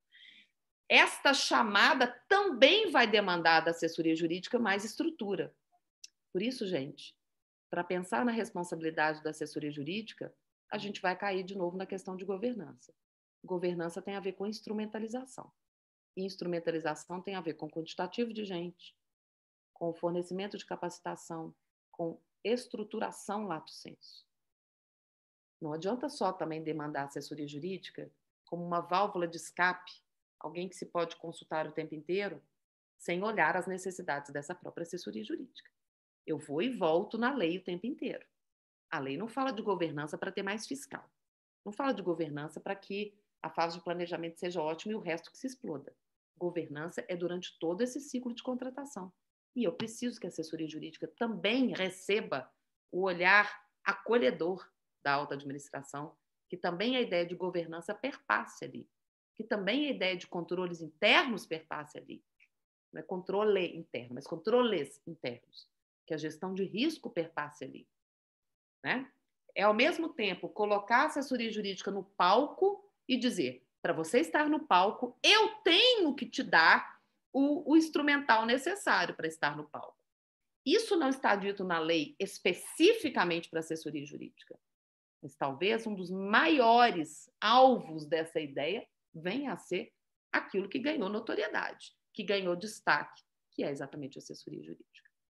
Speaker 3: Esta chamada também vai demandar da assessoria jurídica mais estrutura. Por isso, gente, para pensar na responsabilidade da assessoria jurídica, a gente vai cair de novo na questão de governança. Governança tem a ver com instrumentalização. E instrumentalização tem a ver com quantitativo de gente, com fornecimento de capacitação, com estruturação lato sensu. Não adianta só também demandar assessoria jurídica como uma válvula de escape, alguém que se pode consultar o tempo inteiro, sem olhar as necessidades dessa própria assessoria jurídica. Eu vou e volto na lei o tempo inteiro. A lei não fala de governança para ter mais fiscal. Não fala de governança para que a fase de planejamento seja ótima e o resto que se exploda. Governança é durante todo esse ciclo de contratação. E eu preciso que a assessoria jurídica também receba o olhar acolhedor da alta administração, que também a ideia de governança perpasse ali, que também a ideia de controles internos perpasse ali. Não é controle interno, mas controles internos. Que a gestão de risco perpasse ali. Né? É, ao mesmo tempo, colocar a assessoria jurídica no palco e dizer, para você estar no palco, eu tenho que te dar o, o instrumental necessário para estar no palco. Isso não está dito na lei especificamente para assessoria jurídica, mas talvez um dos maiores alvos dessa ideia venha a ser aquilo que ganhou notoriedade, que ganhou destaque, que é exatamente a assessoria jurídica.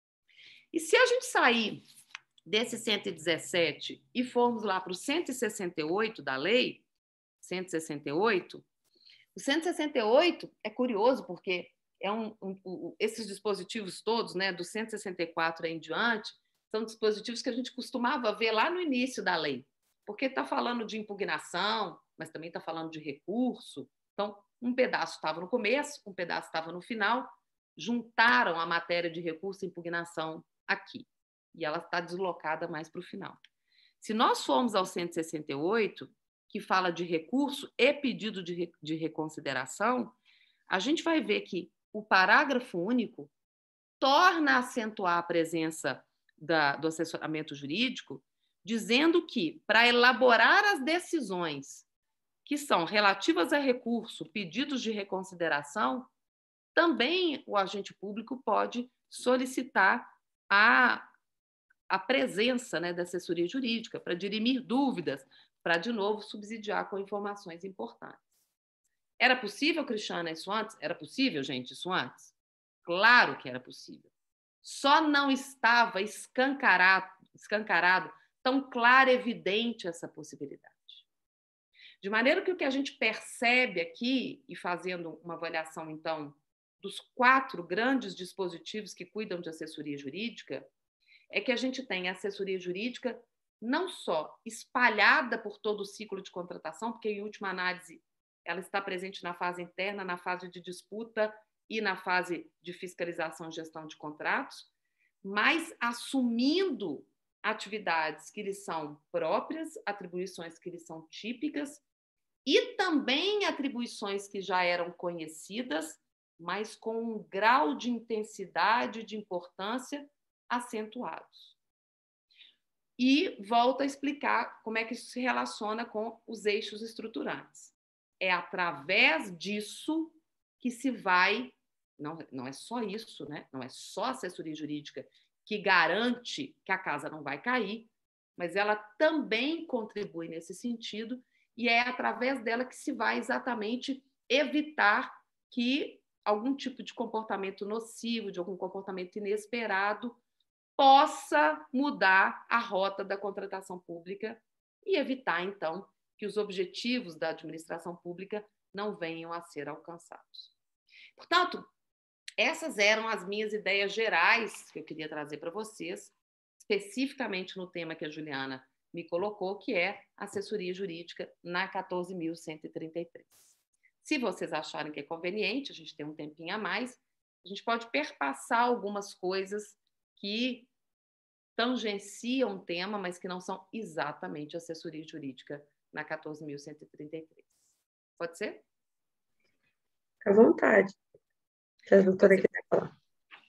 Speaker 3: E se a gente sair desse cento e dezessete e formos lá para o cento e sessenta e oito da lei, cento e sessenta e oito, o cento e sessenta e oito é curioso porque é um, um, um, esses dispositivos todos, né, do cento e sessenta e quatro em diante, são dispositivos que a gente costumava ver lá no início da lei, porque está falando de impugnação, mas também está falando de recurso. Então, um pedaço estava no começo, um pedaço estava no final, juntaram a matéria de recurso e impugnação aqui, e ela está deslocada mais para o final. Se nós formos ao cento e sessenta e oito, que fala de recurso e pedido de, re, de reconsideração, a gente vai ver que o parágrafo único torna a acentuar a presença da, do assessoramento jurídico, dizendo que, para elaborar as decisões que são relativas a recurso, pedidos de reconsideração, também o agente público pode solicitar a, a presença, né, da assessoria jurídica para dirimir dúvidas, para, de novo, subsidiar com informações importantes. Era possível, Cristiana, isso antes? Era possível, gente, isso antes? Claro que era possível. Só não estava escancarado, escancarado tão claro e evidente essa possibilidade. De maneira que o que a gente percebe aqui, e fazendo uma avaliação, então, dos quatro grandes dispositivos que cuidam de assessoria jurídica, é que a gente tem a assessoria jurídica não só espalhada por todo o ciclo de contratação, porque, em última análise, ela está presente na fase interna, na fase de disputa e na fase de fiscalização e gestão de contratos, mas assumindo atividades que lhes são próprias, atribuições que lhes são típicas, e também atribuições que já eram conhecidas, mas com um grau de intensidade e de importância acentuados. E volto a explicar como é que isso se relaciona com os eixos estruturantes. É através disso que se vai, não, não é só isso, né? Não é só a assessoria jurídica que garante que a casa não vai cair, mas ela também contribui nesse sentido, e é através dela que se vai exatamente evitar que algum tipo de comportamento nocivo, de algum comportamento inesperado, possa mudar a rota da contratação pública e evitar, então, que os objetivos da administração pública não venham a ser alcançados. Portanto, essas eram as minhas ideias gerais que eu queria trazer para vocês, especificamente no tema que a Juliana me colocou, que é assessoria jurídica na quatorze mil cento e trinta e três. Se vocês acharem que é conveniente, a gente tem um tempinho a mais, a gente pode perpassar algumas coisas que tangenciam o tema, mas que não são exatamente assessoria jurídica na quatorze mil cento e trinta e três. Pode ser?
Speaker 1: Fica à vontade. Se a doutora quiser falar.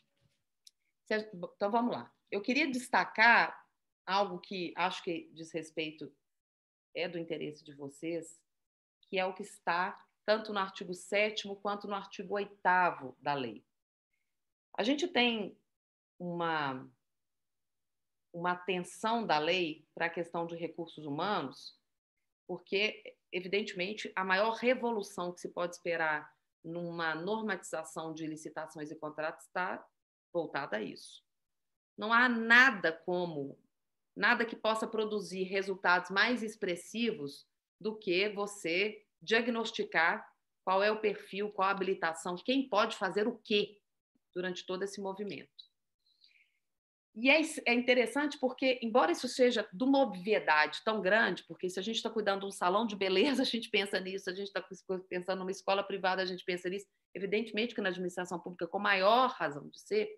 Speaker 3: Então, vamos lá. Eu queria destacar algo que acho que diz respeito, é do interesse de vocês, que é o que está tanto no artigo sétimo quanto no artigo oitavo da lei. A gente tem uma, uma atenção da lei para a questão de recursos humanos, porque, evidentemente, a maior revolução que se pode esperar numa normatização de licitações e contratos está voltada a isso. Não há nada como, nada que possa produzir resultados mais expressivos do que você diagnosticar qual é o perfil, qual a habilitação, quem pode fazer o quê durante todo esse movimento. E é interessante porque, embora isso seja de uma obviedade tão grande, porque se a gente está cuidando de um salão de beleza, a gente pensa nisso, se a gente está pensando numa escola privada, a gente pensa nisso, evidentemente que na administração pública, com maior razão de ser,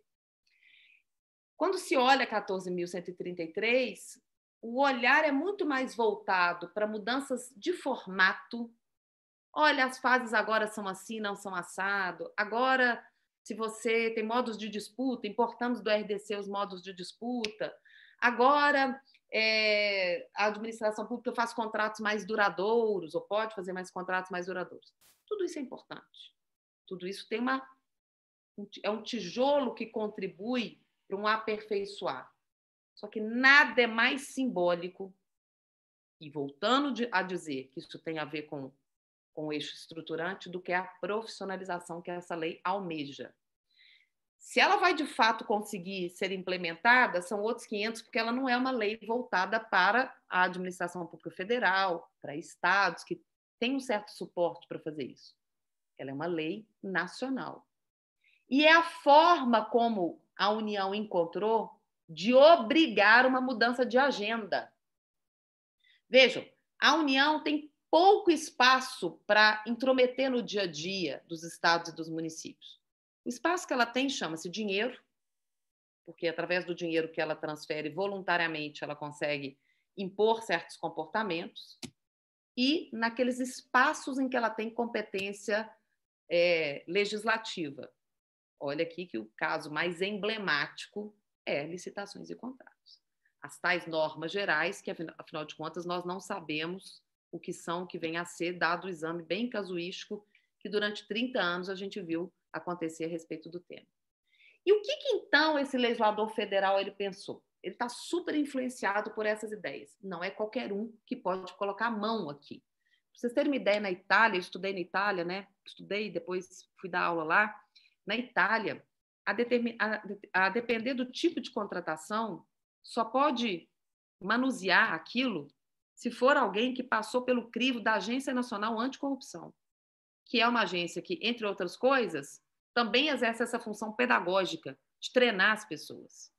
Speaker 3: quando se olha quatorze mil cento e trinta e três, o olhar é muito mais voltado para mudanças de formato. Olha, as fases agora são assim, não são assado. Agora, se você tem modos de disputa, importamos do R D C os modos de disputa. Agora, é, a administração pública faz contratos mais duradouros, ou pode fazer mais contratos mais duradouros. Tudo isso é importante. Tudo isso tem uma, é um tijolo que contribui para um aperfeiçoar. Só que nada é mais simbólico, e voltando a dizer que isso tem a ver com, com o eixo estruturante, do que a profissionalização que essa lei almeja. Se ela vai, de fato, conseguir ser implementada, são outros quinhentos, porque ela não é uma lei voltada para a administração pública federal, para estados, que têm um certo suporte para fazer isso. Ela é uma lei nacional. E é a forma como a União encontrou de obrigar uma mudança de agenda. Vejam, a União tem pouco espaço para intrometer no dia a dia dos estados e dos municípios. O espaço que ela tem chama-se dinheiro, porque através do dinheiro que ela transfere voluntariamente, ela consegue impor certos comportamentos, e naqueles espaços em que ela tem competência é, legislativa. Olha aqui que o caso mais emblemático é licitações e contratos. As tais normas gerais, que, afinal de contas, nós não sabemos o que são, o que vem a ser, dado o exame bem casuístico que durante trinta anos a gente viu acontecer a respeito do tema. E o que, que então, esse legislador federal ele pensou? Ele está super influenciado por essas ideias. Não é qualquer um que pode colocar a mão aqui. Para vocês terem uma ideia, na Itália, eu estudei na Itália, né? Estudei e depois fui dar aula lá. Na Itália, a, determin... a, a depender do tipo de contratação, só pode manusear aquilo se for alguém que passou pelo crivo da Agência Nacional Anticorrupção, que é uma agência que, entre outras coisas, também exerce essa função pedagógica de treinar as pessoas.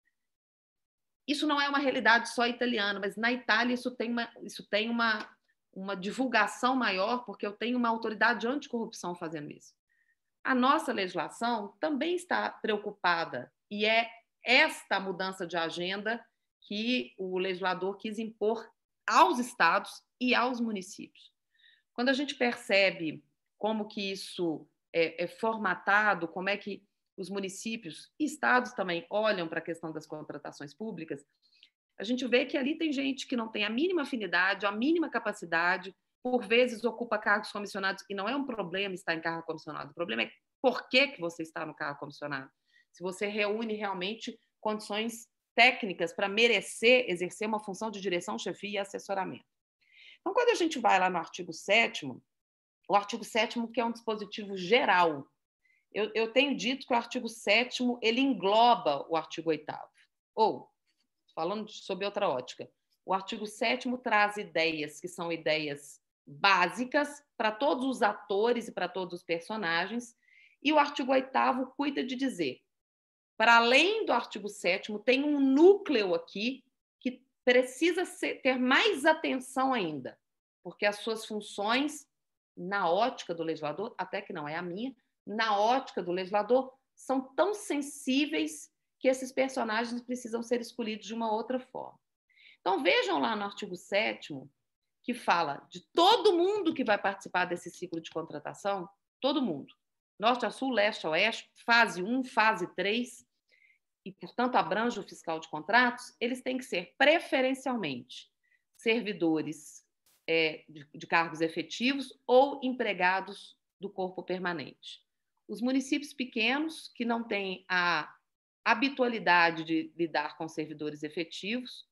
Speaker 3: Isso não é uma realidade só italiana, mas na Itália isso tem uma, isso tem uma, uma divulgação maior, porque eu tenho uma autoridade anticorrupção fazendo isso. A nossa legislação também está preocupada, e é esta mudança de agenda que o legislador quis impor aos estados e aos municípios. Quando a gente percebe como que isso é, é formatado, como é que os municípios e estados também olham para a questão das contratações públicas, a gente vê que ali tem gente que não tem a mínima afinidade, a mínima capacidade, por vezes ocupa cargos comissionados, e não é um problema estar em cargo comissionado, o problema é por que, que você está no cargo comissionado. Se você reúne realmente condições técnicas para merecer exercer uma função de direção, chefia e assessoramento. Então, quando a gente vai lá no artigo sétimo, o artigo sétimo, que é um dispositivo geral, eu, eu tenho dito que o artigo sétimo ele engloba o artigo oitavo. Ou, falando sobre outra ótica, o artigo sétimo traz ideias que são ideias básicas para todos os atores e para todos os personagens, e o artigo oitavo cuida de dizer, para além do artigo sétimo, tem um núcleo aqui que precisa ser, ter mais atenção ainda, porque as suas funções, na ótica do legislador, até que não é a minha, na ótica do legislador, são tão sensíveis que esses personagens precisam ser escolhidos de uma outra forma. Então, vejam lá no artigo sétimo, que fala de todo mundo que vai participar desse ciclo de contratação, todo mundo, norte a sul, leste a oeste, fase um, fase três, e, portanto, abrange o fiscal de contratos, eles têm que ser preferencialmente servidores é, de, de cargos efetivos ou empregados do corpo permanente. Os municípios pequenos, que não têm a habitualidade de lidar com servidores efetivos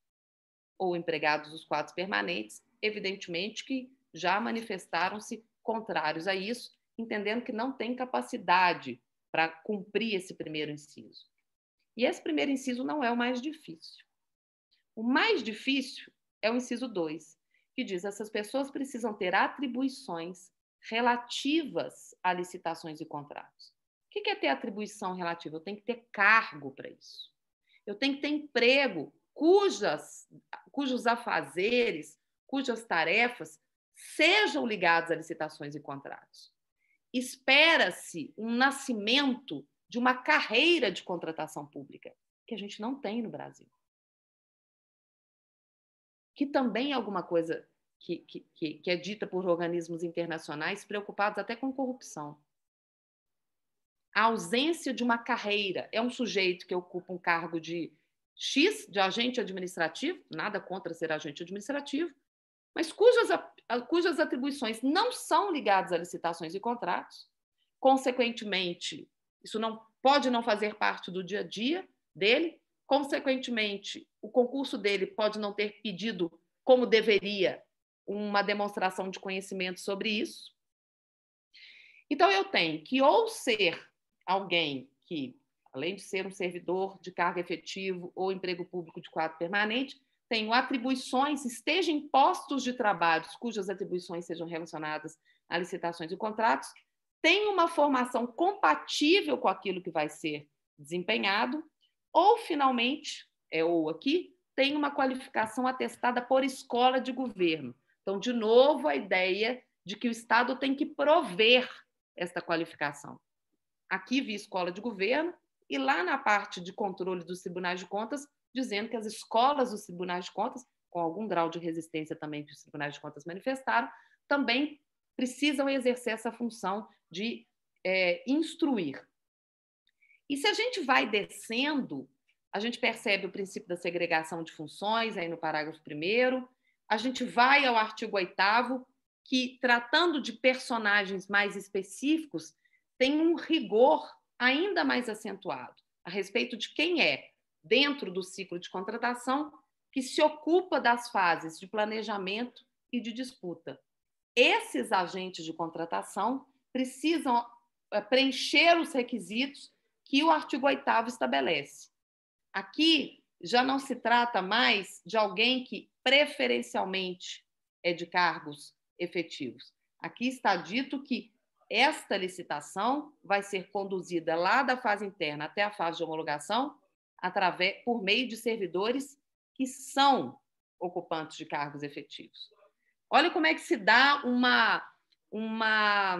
Speaker 3: ou empregados dos quadros permanentes, evidentemente que já manifestaram-se contrários a isso, entendendo que não têm capacidade para cumprir esse primeiro inciso. E esse primeiro inciso não é o mais difícil. O mais difícil é o inciso dois, que diz que essas pessoas precisam ter atribuições relativas a licitações e contratos. O que é ter atribuição relativa? Eu tenho que ter cargo para isso. Eu tenho que ter emprego cujas, cujos afazeres, cujas tarefas sejam ligados a licitações e contratos. Espera-se um nascimento de uma carreira de contratação pública, que a gente não tem no Brasil. Que também é alguma coisa que, que, que é dita por organismos internacionais preocupados até com corrupção. A ausência de uma carreira. É um sujeito que ocupa um cargo de X, de agente administrativo, nada contra ser agente administrativo, mas cujas, cujas atribuições não são ligadas a licitações e contratos. Consequentemente, isso não pode não fazer parte do dia a dia dele. Consequentemente, o concurso dele pode não ter pedido, como deveria, uma demonstração de conhecimento sobre isso. Então, eu tenho que ou ser alguém que, além de ser um servidor de cargo efetivo ou emprego público de quadro permanente, tenho atribuições, esteja em postos de trabalho cujas atribuições sejam relacionadas a licitações e contratos, tenho uma formação compatível com aquilo que vai ser desempenhado, ou, finalmente, é ou aqui, tem uma qualificação atestada por escola de governo. Então, de novo, a ideia de que o Estado tem que prover esta qualificação. Aqui vi escola de governo, e lá na parte de controle dos tribunais de contas, dizendo que as escolas dos tribunais de contas, com algum grau de resistência também que os tribunais de contas manifestaram, também precisam exercer essa função de é, instruir. E se a gente vai descendo, a gente percebe o princípio da segregação de funções, aí no parágrafo primeiro, a gente vai ao artigo oitavo, que, tratando de personagens mais específicos, tem um rigor ainda mais acentuado a respeito de quem é, dentro do ciclo de contratação, que se ocupa das fases de planejamento e de disputa. Esses agentes de contratação precisam preencher os requisitos que o artigo oitavo estabelece. Aqui já não se trata mais de alguém que preferencialmente é de cargos efetivos. Aqui está dito que esta licitação vai ser conduzida lá da fase interna até a fase de homologação através, por meio de servidores que são ocupantes de cargos efetivos. Olha como é que se dá uma, uma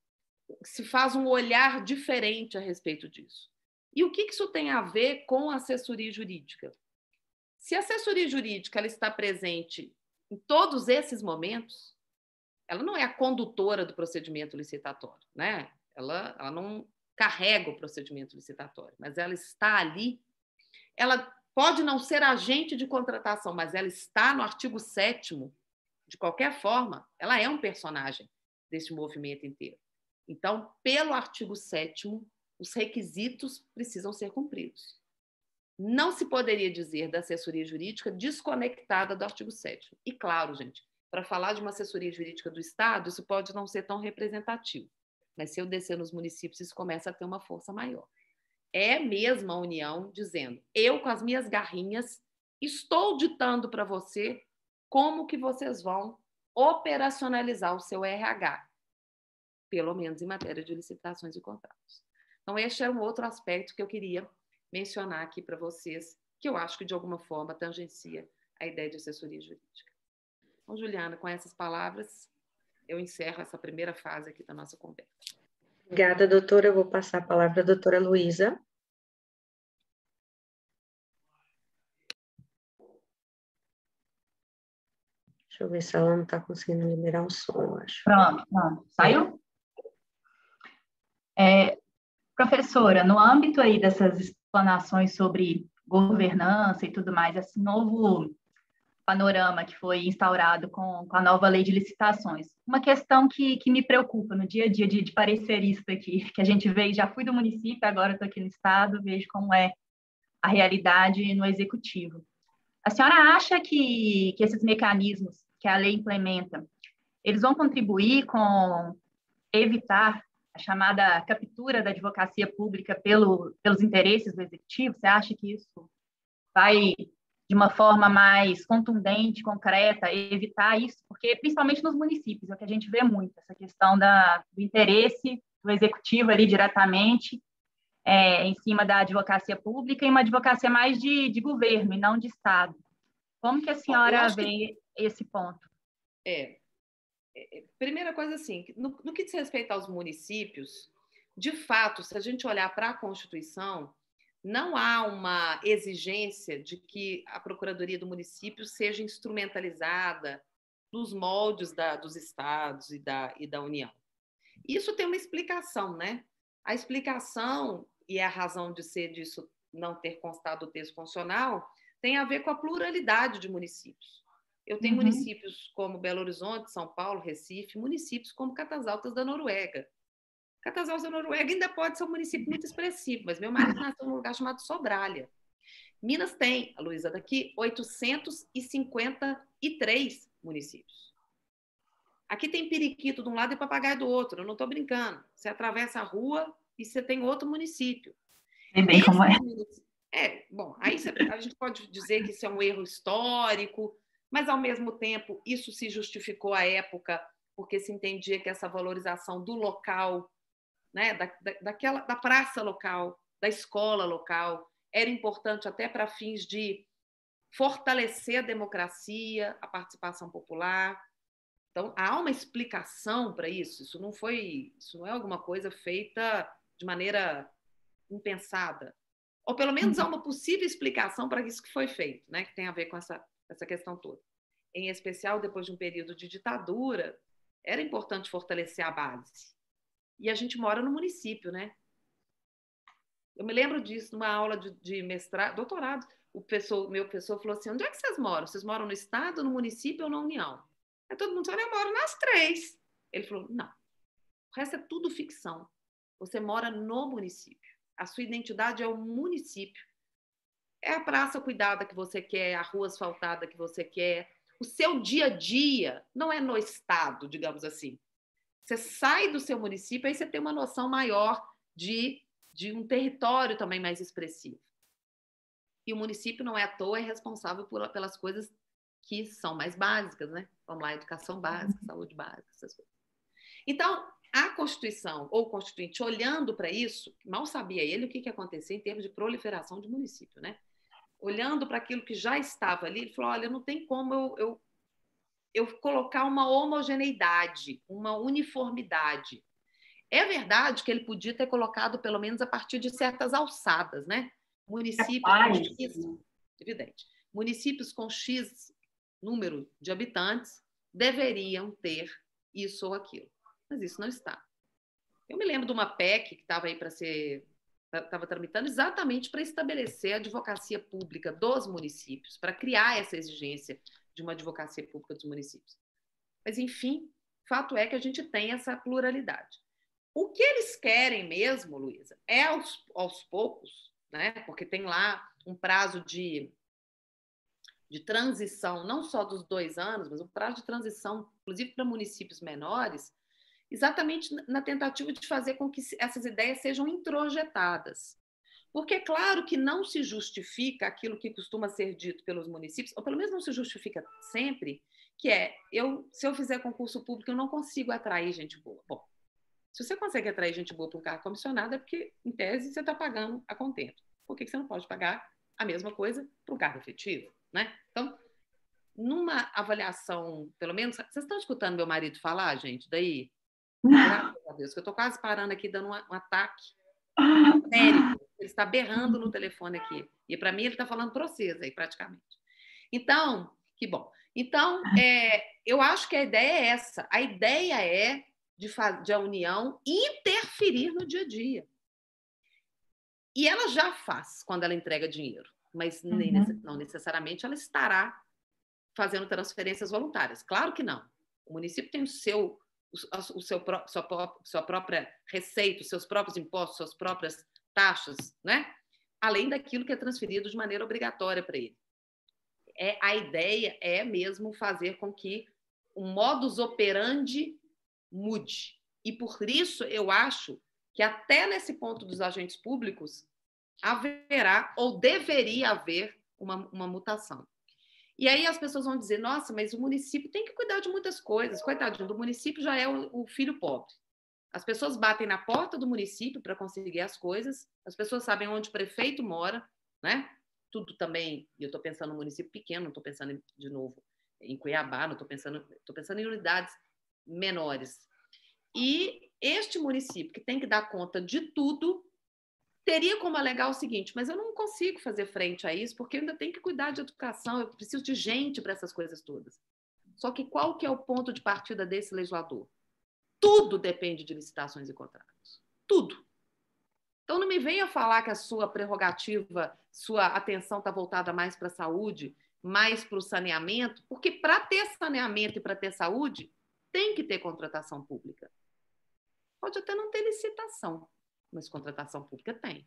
Speaker 3: se faz um olhar diferente a respeito disso. E o que isso tem a ver com a assessoria jurídica? Se a assessoria jurídica ela está presente em todos esses momentos, ela não é a condutora do procedimento licitatório, né? Ela, ela não carrega o procedimento licitatório, mas ela está ali. Ela pode não ser agente de contratação, mas ela está no artigo sétimo. De qualquer forma, ela é um personagem desse movimento inteiro. Então, pelo artigo sétimo, os requisitos precisam ser cumpridos. Não se poderia dizer da assessoria jurídica desconectada do artigo sétimo. E claro, gente, para falar de uma assessoria jurídica do Estado, isso pode não ser tão representativo. Mas se eu descer nos municípios, isso começa a ter uma força maior. É mesmo a União dizendo, eu com as minhas garrinhas estou ditando para você como que vocês vão operacionalizar o seu R H, pelo menos em matéria de licitações e contratos. Então, este é um outro aspecto que eu queria mencionar aqui para vocês, que eu acho que, de alguma forma, tangencia a ideia de assessoria jurídica. Então, Juliana, com essas palavras, eu encerro essa primeira fase aqui da nossa conversa.
Speaker 1: Obrigada, doutora. Eu vou passar a palavra à doutora Luísa. Deixa eu ver se ela não está conseguindo liberar o som, eu acho.
Speaker 2: Pronto, pronto. Saiu? É, professora, no âmbito aí dessas explanações sobre governança e tudo mais, esse novo panorama que foi instaurado com, com a nova lei de licitações, uma questão que, que me preocupa no dia a dia de, de parecerista aqui, que a gente vê, já fui do município, agora estou aqui no estado, vejo como é a realidade no executivo. A senhora acha que, que esses mecanismos que a lei implementa, eles vão contribuir com evitar a chamada captura da advocacia pública pelo, pelos interesses do executivo? Você acha que isso vai, de uma forma mais contundente, concreta, evitar isso? Porque, principalmente nos municípios, é o que a gente vê muito, essa questão da, do interesse do executivo ali diretamente é, em cima da advocacia pública e uma advocacia mais de, de governo e não de Estado. Como que a senhora vê que... esse ponto?
Speaker 3: É, é, primeira coisa assim, no, no que diz respeito aos municípios, de fato, se a gente olhar para a Constituição, não há uma exigência de que a Procuradoria do município seja instrumentalizada nos moldes da, dos estados e da, e da União. Isso tem uma explicação, né? A explicação, e a razão de ser disso não ter constado o texto constitucional, tem a ver com a pluralidade de municípios. Eu tenho uhum. municípios como Belo Horizonte, São Paulo, Recife, municípios como Catas Altas da Noruega. Catas Altas da Noruega ainda pode ser um município muito expressivo, mas meu marido nasceu num lugar chamado Sobralha. Minas tem, a Luísa daqui, oitocentos e cinquenta e três municípios. Aqui tem periquito de um lado e papagaio do outro, eu não estou brincando. Você atravessa a rua e você tem outro município.
Speaker 2: É bem como é.
Speaker 3: É, bom, aí a gente pode dizer que isso é um erro histórico, mas, ao mesmo tempo, isso se justificou à época porque se entendia que essa valorização do local, né, da, da, daquela, da praça local, da escola local, era importante até para fins de fortalecer a democracia, a participação popular. Então, há uma explicação para isso. Isso não foi, isso não é alguma coisa feita de maneira impensada. Ou, pelo menos, há uma possível explicação para isso que foi feito, né, que tem a ver com essa essa questão toda. Em especial, depois de um período de ditadura, era importante fortalecer a base. E a gente mora no município, né? Eu me lembro disso numa aula de, de mestrado, doutorado. O professor, meu professor falou assim, onde é que vocês moram? Vocês moram no Estado, no município ou na União? Aí todo mundo falou, eu moro nas três. Ele falou, não, o resto é tudo ficção. Você mora no município. A sua identidade é o município. É a praça cuidada que você quer, a rua asfaltada que você quer. O seu dia a dia não é no estado, digamos assim. Você sai do seu município, aí você tem uma noção maior de, de um território também mais expressivo. E o município não é à toa, é responsável por, pelas coisas que são mais básicas, né? Vamos lá, educação básica, saúde básica, essas coisas. Então, a Constituição, ou o Constituinte, olhando para isso, mal sabia ele o que ia acontecer em termos de proliferação de município, né? Olhando para aquilo que já estava ali, ele falou, olha, não tem como eu, eu, eu colocar uma homogeneidade, uma uniformidade. É verdade que ele podia ter colocado, pelo menos, a partir de certas alçadas, né? Municípios com X, evidente, municípios com X número de habitantes deveriam ter isso ou aquilo. Mas isso não está. Eu me lembro de uma P E C que estava aí para ser, estava tramitando exatamente para estabelecer a advocacia pública dos municípios, para criar essa exigência de uma advocacia pública dos municípios. Mas, enfim, fato é que a gente tem essa pluralidade. O que eles querem mesmo, Luísa, é aos, aos poucos, né? Porque tem lá um prazo de, de transição, não só dos dois anos, mas um prazo de transição, inclusive para municípios menores, exatamente na tentativa de fazer com que essas ideias sejam introjetadas. Porque é claro que não se justifica aquilo que costuma ser dito pelos municípios, ou pelo menos não se justifica sempre, que é, eu, se eu fizer concurso público, eu não consigo atrair gente boa. Bom, se você consegue atrair gente boa para um cargo comissionado, é porque, em tese, você está pagando a contento. Por que você não pode pagar a mesma coisa para um cargo efetivo? Né? Então, numa avaliação, pelo menos... Vocês estão escutando meu marido falar, gente? Daí, graças a Deus, que eu estou quase parando aqui, dando um, um ataque sério. Ele está berrando no telefone aqui. E, para mim, ele está falando para vocês aí, praticamente. Então, que bom. Então, é, eu acho que a ideia é essa. A ideia é de, de a União interferir no dia a dia. E ela já faz quando ela entrega dinheiro, mas nem, uhum. não necessariamente ela estará fazendo transferências voluntárias. Claro que não. O município tem o seu, o, o seu, sua, sua própria receita, os seus próprios impostos, suas próprias taxas, né? Além daquilo que é transferido de maneira obrigatória para ele. É, a ideia é mesmo fazer com que o modus operandi mude. E por isso eu acho que até nesse ponto dos agentes públicos haverá ou deveria haver uma, uma mutação. E aí as pessoas vão dizer, nossa, mas o município tem que cuidar de muitas coisas. Coitadinho, do município já é o, o filho pobre. As pessoas batem na porta do município para conseguir as coisas, as pessoas sabem onde o prefeito mora, né? Tudo também, e eu estou pensando no município pequeno, não estou pensando, de novo, em Cuiabá, não estou pensando, estou pensando em unidades menores. E este município, que tem que dar conta de tudo, teria como alegar o seguinte, mas eu não consigo fazer frente a isso, porque eu ainda tenho que cuidar de educação, eu preciso de gente para essas coisas todas. Só que qual que é o ponto de partida desse legislador? Tudo depende de licitações e contratos. Tudo. Então, não me venha falar que a sua prerrogativa, sua atenção está voltada mais para a saúde, mais para o saneamento, porque para ter saneamento e para ter saúde, tem que ter contratação pública. Pode até não ter licitação, mas contratação pública tem.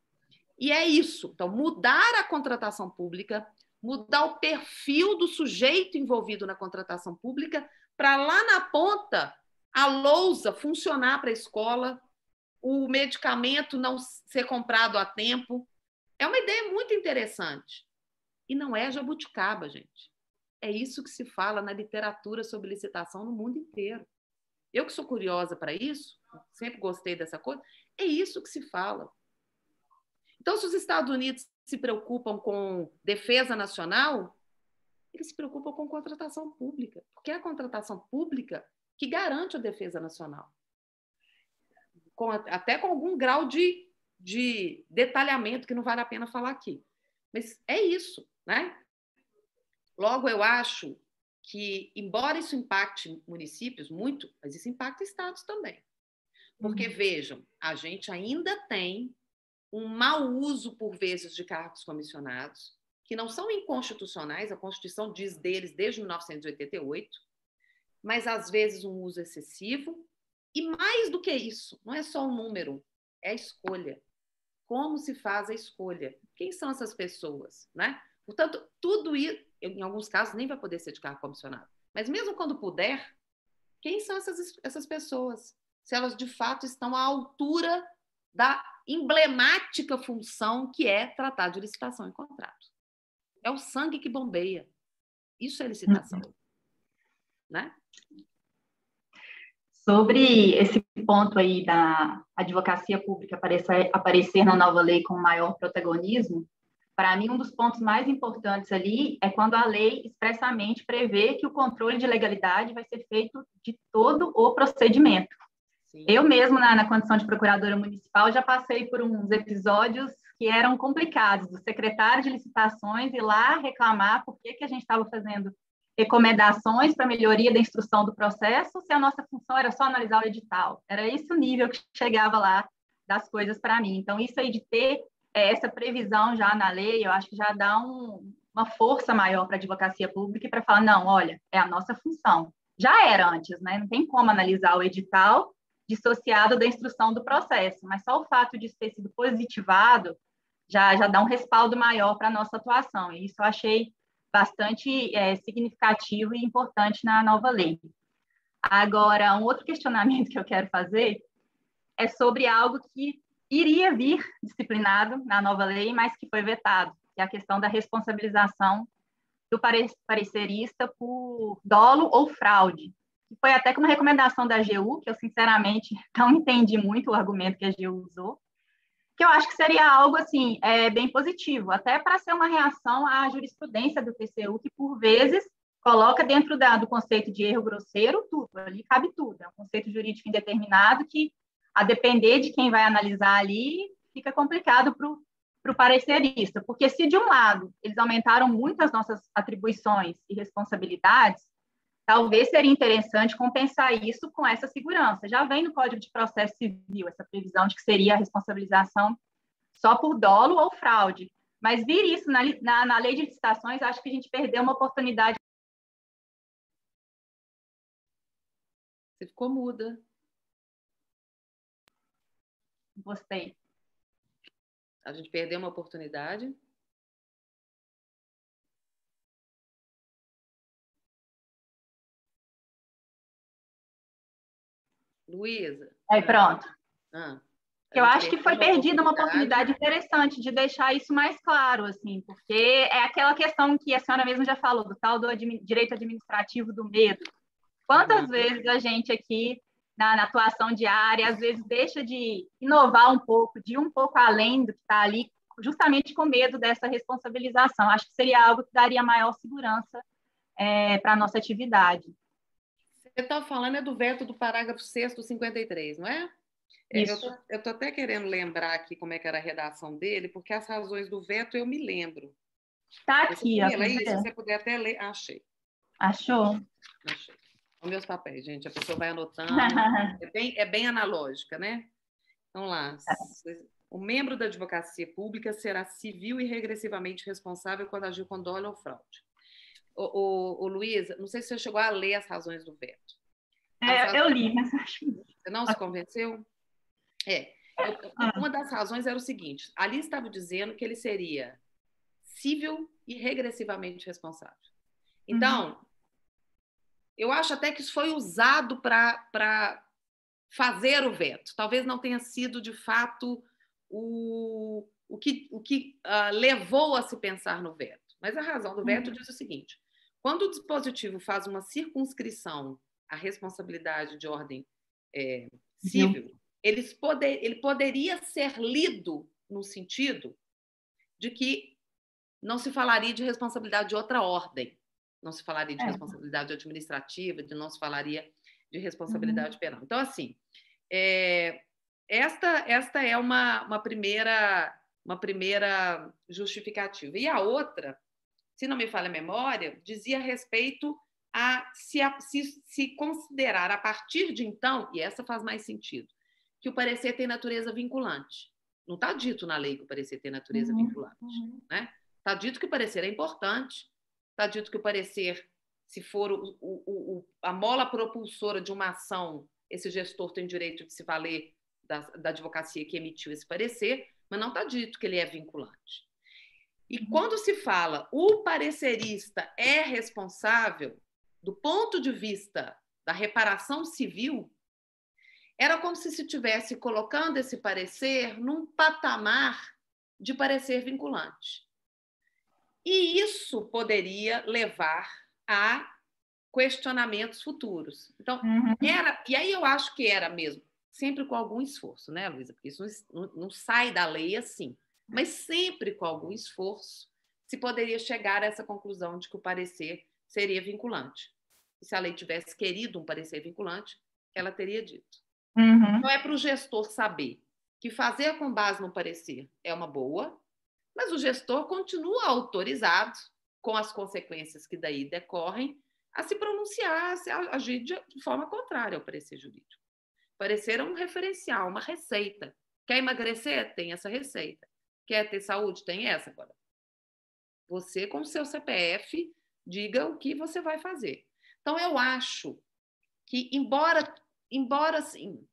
Speaker 3: E é isso. Então, mudar a contratação pública, mudar o perfil do sujeito envolvido na contratação pública, para lá na ponta, a lousa funcionar para a escola, o medicamento não ser comprado a tempo. É uma ideia muito interessante. E não é jabuticaba, gente. É isso que se fala na literatura sobre licitação no mundo inteiro. Eu que sou curiosa para isso, sempre gostei dessa coisa, é isso que se fala. Então, se os Estados Unidos se preocupam com defesa nacional, eles se preocupam com contratação pública, porque é a contratação pública que garante a defesa nacional. Com, até com algum grau de, de detalhamento que não vale a pena falar aqui. Mas é isso, né? Logo, eu acho que, embora isso impacte municípios muito, mas isso impacta estados também. Porque, uhum. vejam, a gente ainda tem um mau uso, por vezes, de cargos comissionados, que não são inconstitucionais, a Constituição diz deles desde mil novecentos e oitenta e oito, mas, às vezes, um uso excessivo, E mais do que isso, não é só um número, é a escolha. Como se faz a escolha? Quem são essas pessoas, né? Portanto, tudo isso, em alguns casos, nem vai poder ser de cargo comissionado. Mas mesmo quando puder, quem são essas, essas pessoas? Se elas, de fato, estão à altura da emblemática função que é tratar de licitação e contrato. É o sangue que bombeia. Isso é licitação, uhum. Né?
Speaker 2: Sobre esse ponto aí da advocacia pública aparecer, aparecer na nova lei com maior protagonismo, para mim, um dos pontos mais importantes ali é quando a lei expressamente prevê que o controle de legalidade vai ser feito de todo o procedimento. Sim. Eu mesmo, na, na condição de procuradora municipal, já passei por uns episódios que eram complicados, do secretário de licitações ir lá reclamar por que, que a gente estava fazendo recomendações para melhoria da instrução do processo, se a nossa função era só analisar o edital. Era esse o nível que chegava lá das coisas para mim. Então, isso aí de ter é, essa previsão já na lei, eu acho que já dá um, uma força maior para a advocacia pública e para falar, não, olha, é a nossa função. Já era antes, né? Não tem como analisar o edital dissociado da instrução do processo, mas só o fato de ter sido positivado já, já dá um respaldo maior para a nossa atuação. E isso eu achei bastante é, significativo e importante na nova lei. Agora, um outro questionamento que eu quero fazer é sobre algo que iria vir disciplinado na nova lei, mas que foi vetado, que é a questão da responsabilização do parecerista por dolo ou fraude. Foi até com uma recomendação da A G U, que eu, sinceramente, não entendi muito o argumento que a A G U usou, que eu acho que seria algo assim é, bem positivo, até para ser uma reação à jurisprudência do T C U, que, por vezes, coloca dentro da, do conceito de erro grosseiro tudo, ali cabe tudo. É um conceito jurídico indeterminado que, a depender de quem vai analisar ali, fica complicado para o parecerista, porque se, de um lado, eles aumentaram muito as nossas atribuições e responsabilidades, talvez seria interessante compensar isso com essa segurança. Já vem no Código de Processo Civil essa previsão de que seria a responsabilização só por dolo ou fraude. Mas vir isso na, na, na lei de licitações, acho que a gente perdeu uma oportunidade.
Speaker 3: Você ficou muda.
Speaker 2: Gostei.
Speaker 3: A gente perdeu uma oportunidade. Luísa.
Speaker 2: Aí, pronto.
Speaker 3: Ah,
Speaker 2: eu acho que foi perdida uma oportunidade interessante de deixar isso mais claro, assim, porque é aquela questão que a senhora mesmo já falou, do tal do admi- direito administrativo do medo. Quantas uhum. vezes a gente aqui, na, na atuação diária, às vezes deixa de inovar um pouco, de ir um pouco além do que está ali, justamente com medo dessa responsabilização. Acho que seria algo que daria maior segurança é, para a nossa atividade.
Speaker 3: Você está falando é do veto do parágrafo sexto do cinquenta e três, não é? Isso. Eu estou até querendo lembrar aqui como é que era a redação dele, porque as razões do veto eu me lembro.
Speaker 2: Está aqui, ó.
Speaker 3: Aí, se você puder até ler. Ah, achei.
Speaker 2: Achou?
Speaker 3: Achei. Os meus papéis, gente. A pessoa vai anotando. é, bem, é bem analógica, né? Vamos lá. O membro da advocacia pública será civil e regressivamente responsável quando agir com dolo ou fraude. Ô, ô, ô, Luísa, não sei se você chegou a ler as razões do veto.
Speaker 2: É, razões... Eu li, mas acho que...
Speaker 3: Você não se convenceu? É. Eu, uma das razões era o seguinte, ali estava dizendo que ele seria cível e regressivamente responsável. Então, uhum. eu acho até que isso foi usado para fazer o veto. Talvez não tenha sido, de fato, o, o que, o que uh, levou a se pensar no veto. Mas a razão do veto uhum. diz o seguinte, quando o dispositivo faz uma circunscrição à responsabilidade de ordem é, cível, uhum. eles poder, ele poderia ser lido no sentido de que não se falaria de responsabilidade de outra ordem, não se falaria de é. responsabilidade administrativa, de não se falaria de responsabilidade uhum. penal. Então, assim, é, esta, esta é uma, uma, primeira, uma primeira justificativa. E a outra, se não me falha a memória, dizia respeito a se, a se, se considerar a partir de então, e essa faz mais sentido, que o parecer tem natureza vinculante. Não está dito na lei que o parecer tem natureza uhum. vinculante. Uhum. Né? Está dito que o parecer é importante, está dito que o parecer, se for o, o, o, a mola propulsora de uma ação esse gestor tem direito de se valer da, da advocacia que emitiu esse parecer, mas não está dito que ele é vinculante. E quando se fala o parecerista é responsável do ponto de vista da reparação civil, era como se se estivesse colocando esse parecer num patamar de parecer vinculante. E isso poderia levar a questionamentos futuros. Então, uhum. era, e aí eu acho que era mesmo, sempre com algum esforço, né, Luísa? Porque isso não, não sai da lei assim, mas sempre com algum esforço se poderia chegar a essa conclusão de que o parecer seria vinculante. E se a lei tivesse querido um parecer vinculante, ela teria dito. Uhum. Então, é para o gestor saber que fazer com base no parecer é uma boa, mas o gestor continua autorizado, com as consequências que daí decorrem, a se pronunciar, a agir de forma contrária ao parecer jurídico. O parecer é um referencial, uma receita. Quer emagrecer? Tem essa receita. Quer ter saúde? Tem essa agora. Você, com o seu C P F, diga o que você vai fazer. Então, eu acho que, embora, embora assim,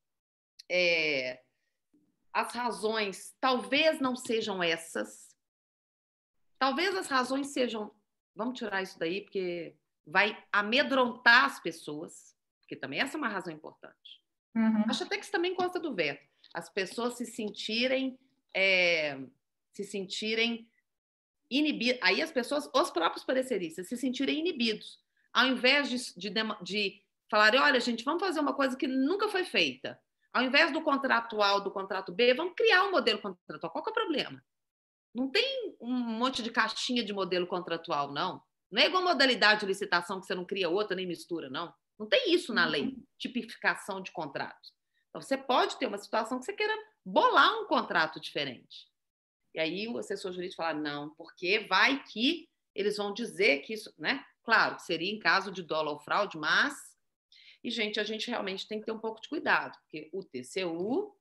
Speaker 3: é, as razões talvez não sejam essas, talvez as razões sejam... Vamos tirar isso daí, porque vai amedrontar as pessoas, porque também essa é uma razão importante. Uhum. Acho até que isso também consta do veto. As pessoas se sentirem... É, se sentirem inibidos. Aí as pessoas, os próprios pareceristas, se sentirem inibidos. Ao invés de, de, de falarem, olha, gente, vamos fazer uma coisa que nunca foi feita. Ao invés do contrato A ou do contrato B, vamos criar um modelo contratual. Qual que é o problema? Não tem um monte de caixinha de modelo contratual, não. Não é igual modalidade de licitação que você não cria outra nem mistura, não. Não tem isso na lei, tipificação de contratos. Então, você pode ter uma situação que você queira bolar um contrato diferente. E aí o assessor jurídico fala, não, porque vai que eles vão dizer que isso, né? Claro, seria em caso de dolo ou fraude, mas... E, gente, a gente realmente tem que ter um pouco de cuidado, porque o T C U...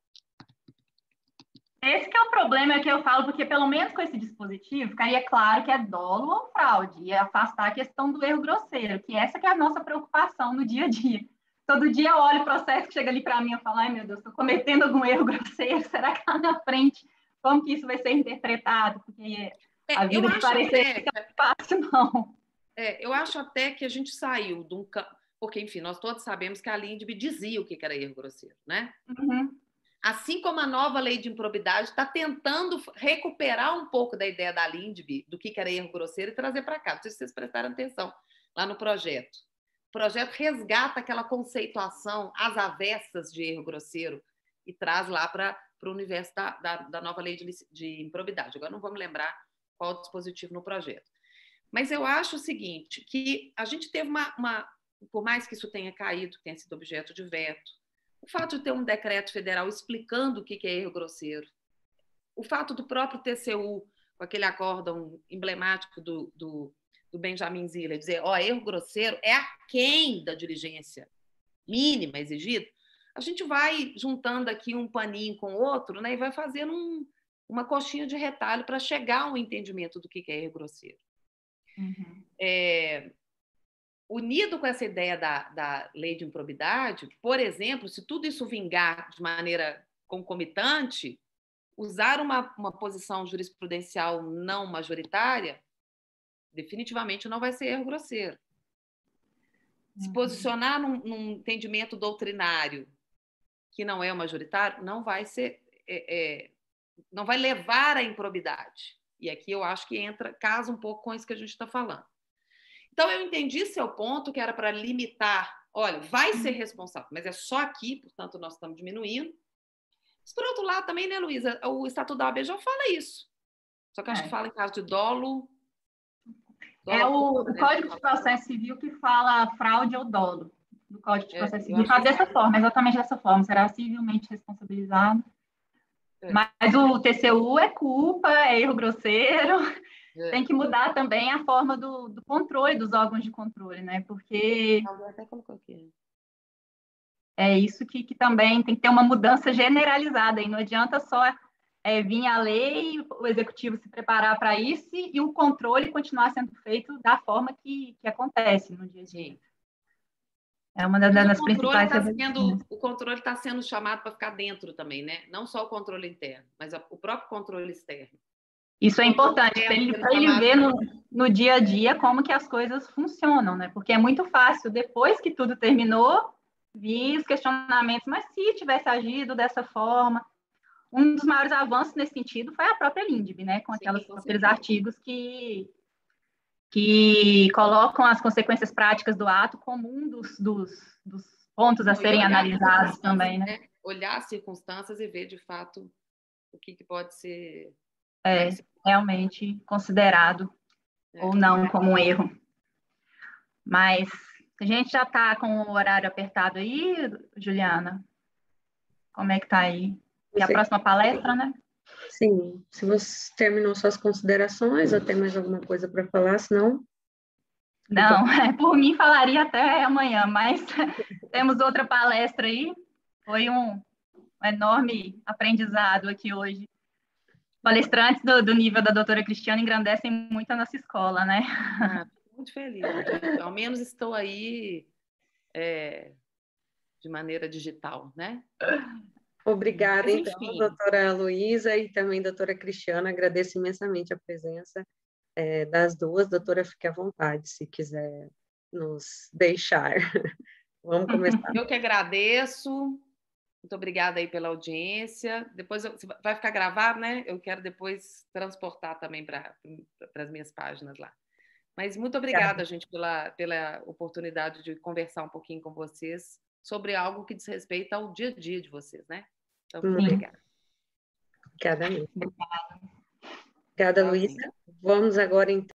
Speaker 2: Esse que é o problema que eu falo, porque pelo menos com esse dispositivo ficaria claro que é dolo ou fraude, e afastar a questão do erro grosseiro, que essa que é a nossa preocupação no dia a dia. Todo dia eu olho o processo que chega ali para mim e falo, ai meu Deus, estou cometendo algum erro grosseiro, será que lá na frente, como que isso vai ser interpretado? Porque
Speaker 3: é,
Speaker 2: a vida de parecer
Speaker 3: até,
Speaker 2: não é fácil, não.
Speaker 3: É, eu acho até que a gente saiu de um... Porque, enfim, nós todos sabemos que a Lindbe dizia o que era erro grosseiro, né? Uhum. Assim como a nova lei de improbidade está tentando recuperar um pouco da ideia da Lindbe, do que era erro grosseiro, e trazer para cá. Não sei se vocês prestaram atenção lá no projeto. O projeto resgata aquela conceituação às avessas de erro grosseiro e traz lá para o universo da, da, da nova lei de, de improbidade. Agora não vou me lembrar qual o dispositivo no projeto. Mas eu acho o seguinte, que a gente teve uma, uma... Por mais que isso tenha caído, tenha sido objeto de veto, o fato de ter um decreto federal explicando o que é erro grosseiro, o fato do próprio T C U, com aquele acórdão emblemático do, do, do Benjamin Ziller, dizer, ó, erro grosseiro é aquém da diligência mínima exigida, a gente vai juntando aqui um paninho com o outro, né, e vai fazendo um, uma coxinha de retalho para chegar ao entendimento do que é erro grosseiro. Uhum. É, unido com essa ideia da, da lei de improbidade, por exemplo, se tudo isso vingar de maneira concomitante, usar uma, uma posição jurisprudencial não majoritária, definitivamente não vai ser erro grosseiro. Se uhum. posicionar num, num entendimento doutrinário que não é o majoritário, não vai ser, é, é, não vai levar à improbidade. E aqui eu acho que entra, casa um pouco com isso que a gente está falando. Então, eu entendi seu ponto, que era para limitar, olha, vai ser responsável, mas é só aqui, portanto, nós estamos diminuindo. Mas, por outro lado, também, né, Luísa, o Estatuto da O A B já fala isso. Só que acho é. que fala em caso de dolo...
Speaker 2: dolo é o, o né? Código de Processo Civil que fala fraude ou dolo. Do Código de Processo é, Civil fala dessa que... forma, exatamente dessa forma, será civilmente responsabilizado. É. Mas o T C U é culpa, é erro grosseiro... É. Tem que mudar também a forma do, do controle dos órgãos de controle, né? Porque
Speaker 3: até colocou aqui.
Speaker 2: É isso que, que também tem que ter uma mudança generalizada. E não adianta só é, vir a lei, o executivo se preparar para isso e o controle continuar sendo feito da forma que, que acontece no dia a dia. É uma das, das principais...
Speaker 3: Tá sendo, o controle está sendo chamado para ficar dentro também, né? Não só o controle interno, mas o próprio controle externo.
Speaker 2: Isso é importante, para ele, ele ver no, no dia a dia como que as coisas funcionam, né? Porque é muito fácil, depois que tudo terminou, vir os questionamentos, mas se tivesse agido dessa forma... Um dos maiores avanços nesse sentido foi a própria Lindbe, né? Com, aquelas, Sim, com aqueles artigos que, que colocam as consequências práticas do ato como um dos, dos, dos pontos a serem analisados também, né?
Speaker 3: né? Olhar as circunstâncias e ver, de fato, o que, que pode ser...
Speaker 2: É, mais... realmente considerado é. ou não como um erro. Mas a gente já está com o horário apertado aí, Juliana? Como é que está aí? E a próxima palestra, né?
Speaker 1: Sim, se você terminou suas considerações ou tem mais alguma coisa para falar, senão...
Speaker 2: Não, é, por mim falaria até amanhã, mas temos outra palestra aí. Foi um, um enorme aprendizado aqui hoje. Palestrantes do, do nível da doutora Cristiana engrandecem muito a nossa escola, né?
Speaker 3: Ah, muito feliz. Gente. Ao menos estou aí é, de maneira digital, né?
Speaker 1: Obrigada, Mas, então, doutora Luísa e também doutora Cristiana. Agradeço imensamente a presença é, das duas. Doutora, fique à vontade, se quiser nos deixar. Vamos começar.
Speaker 3: Eu que agradeço. Muito obrigada aí pela audiência. Depois eu, vai ficar gravado, né? Eu quero depois transportar também para as minhas páginas lá. Mas muito obrigada, obrigada, gente, pela, pela oportunidade de conversar um pouquinho com vocês sobre algo que diz respeito ao dia a dia de vocês, né? Então, muito obrigada.
Speaker 1: Obrigada mesmo. Obrigada, Luísa. Vamos agora, então.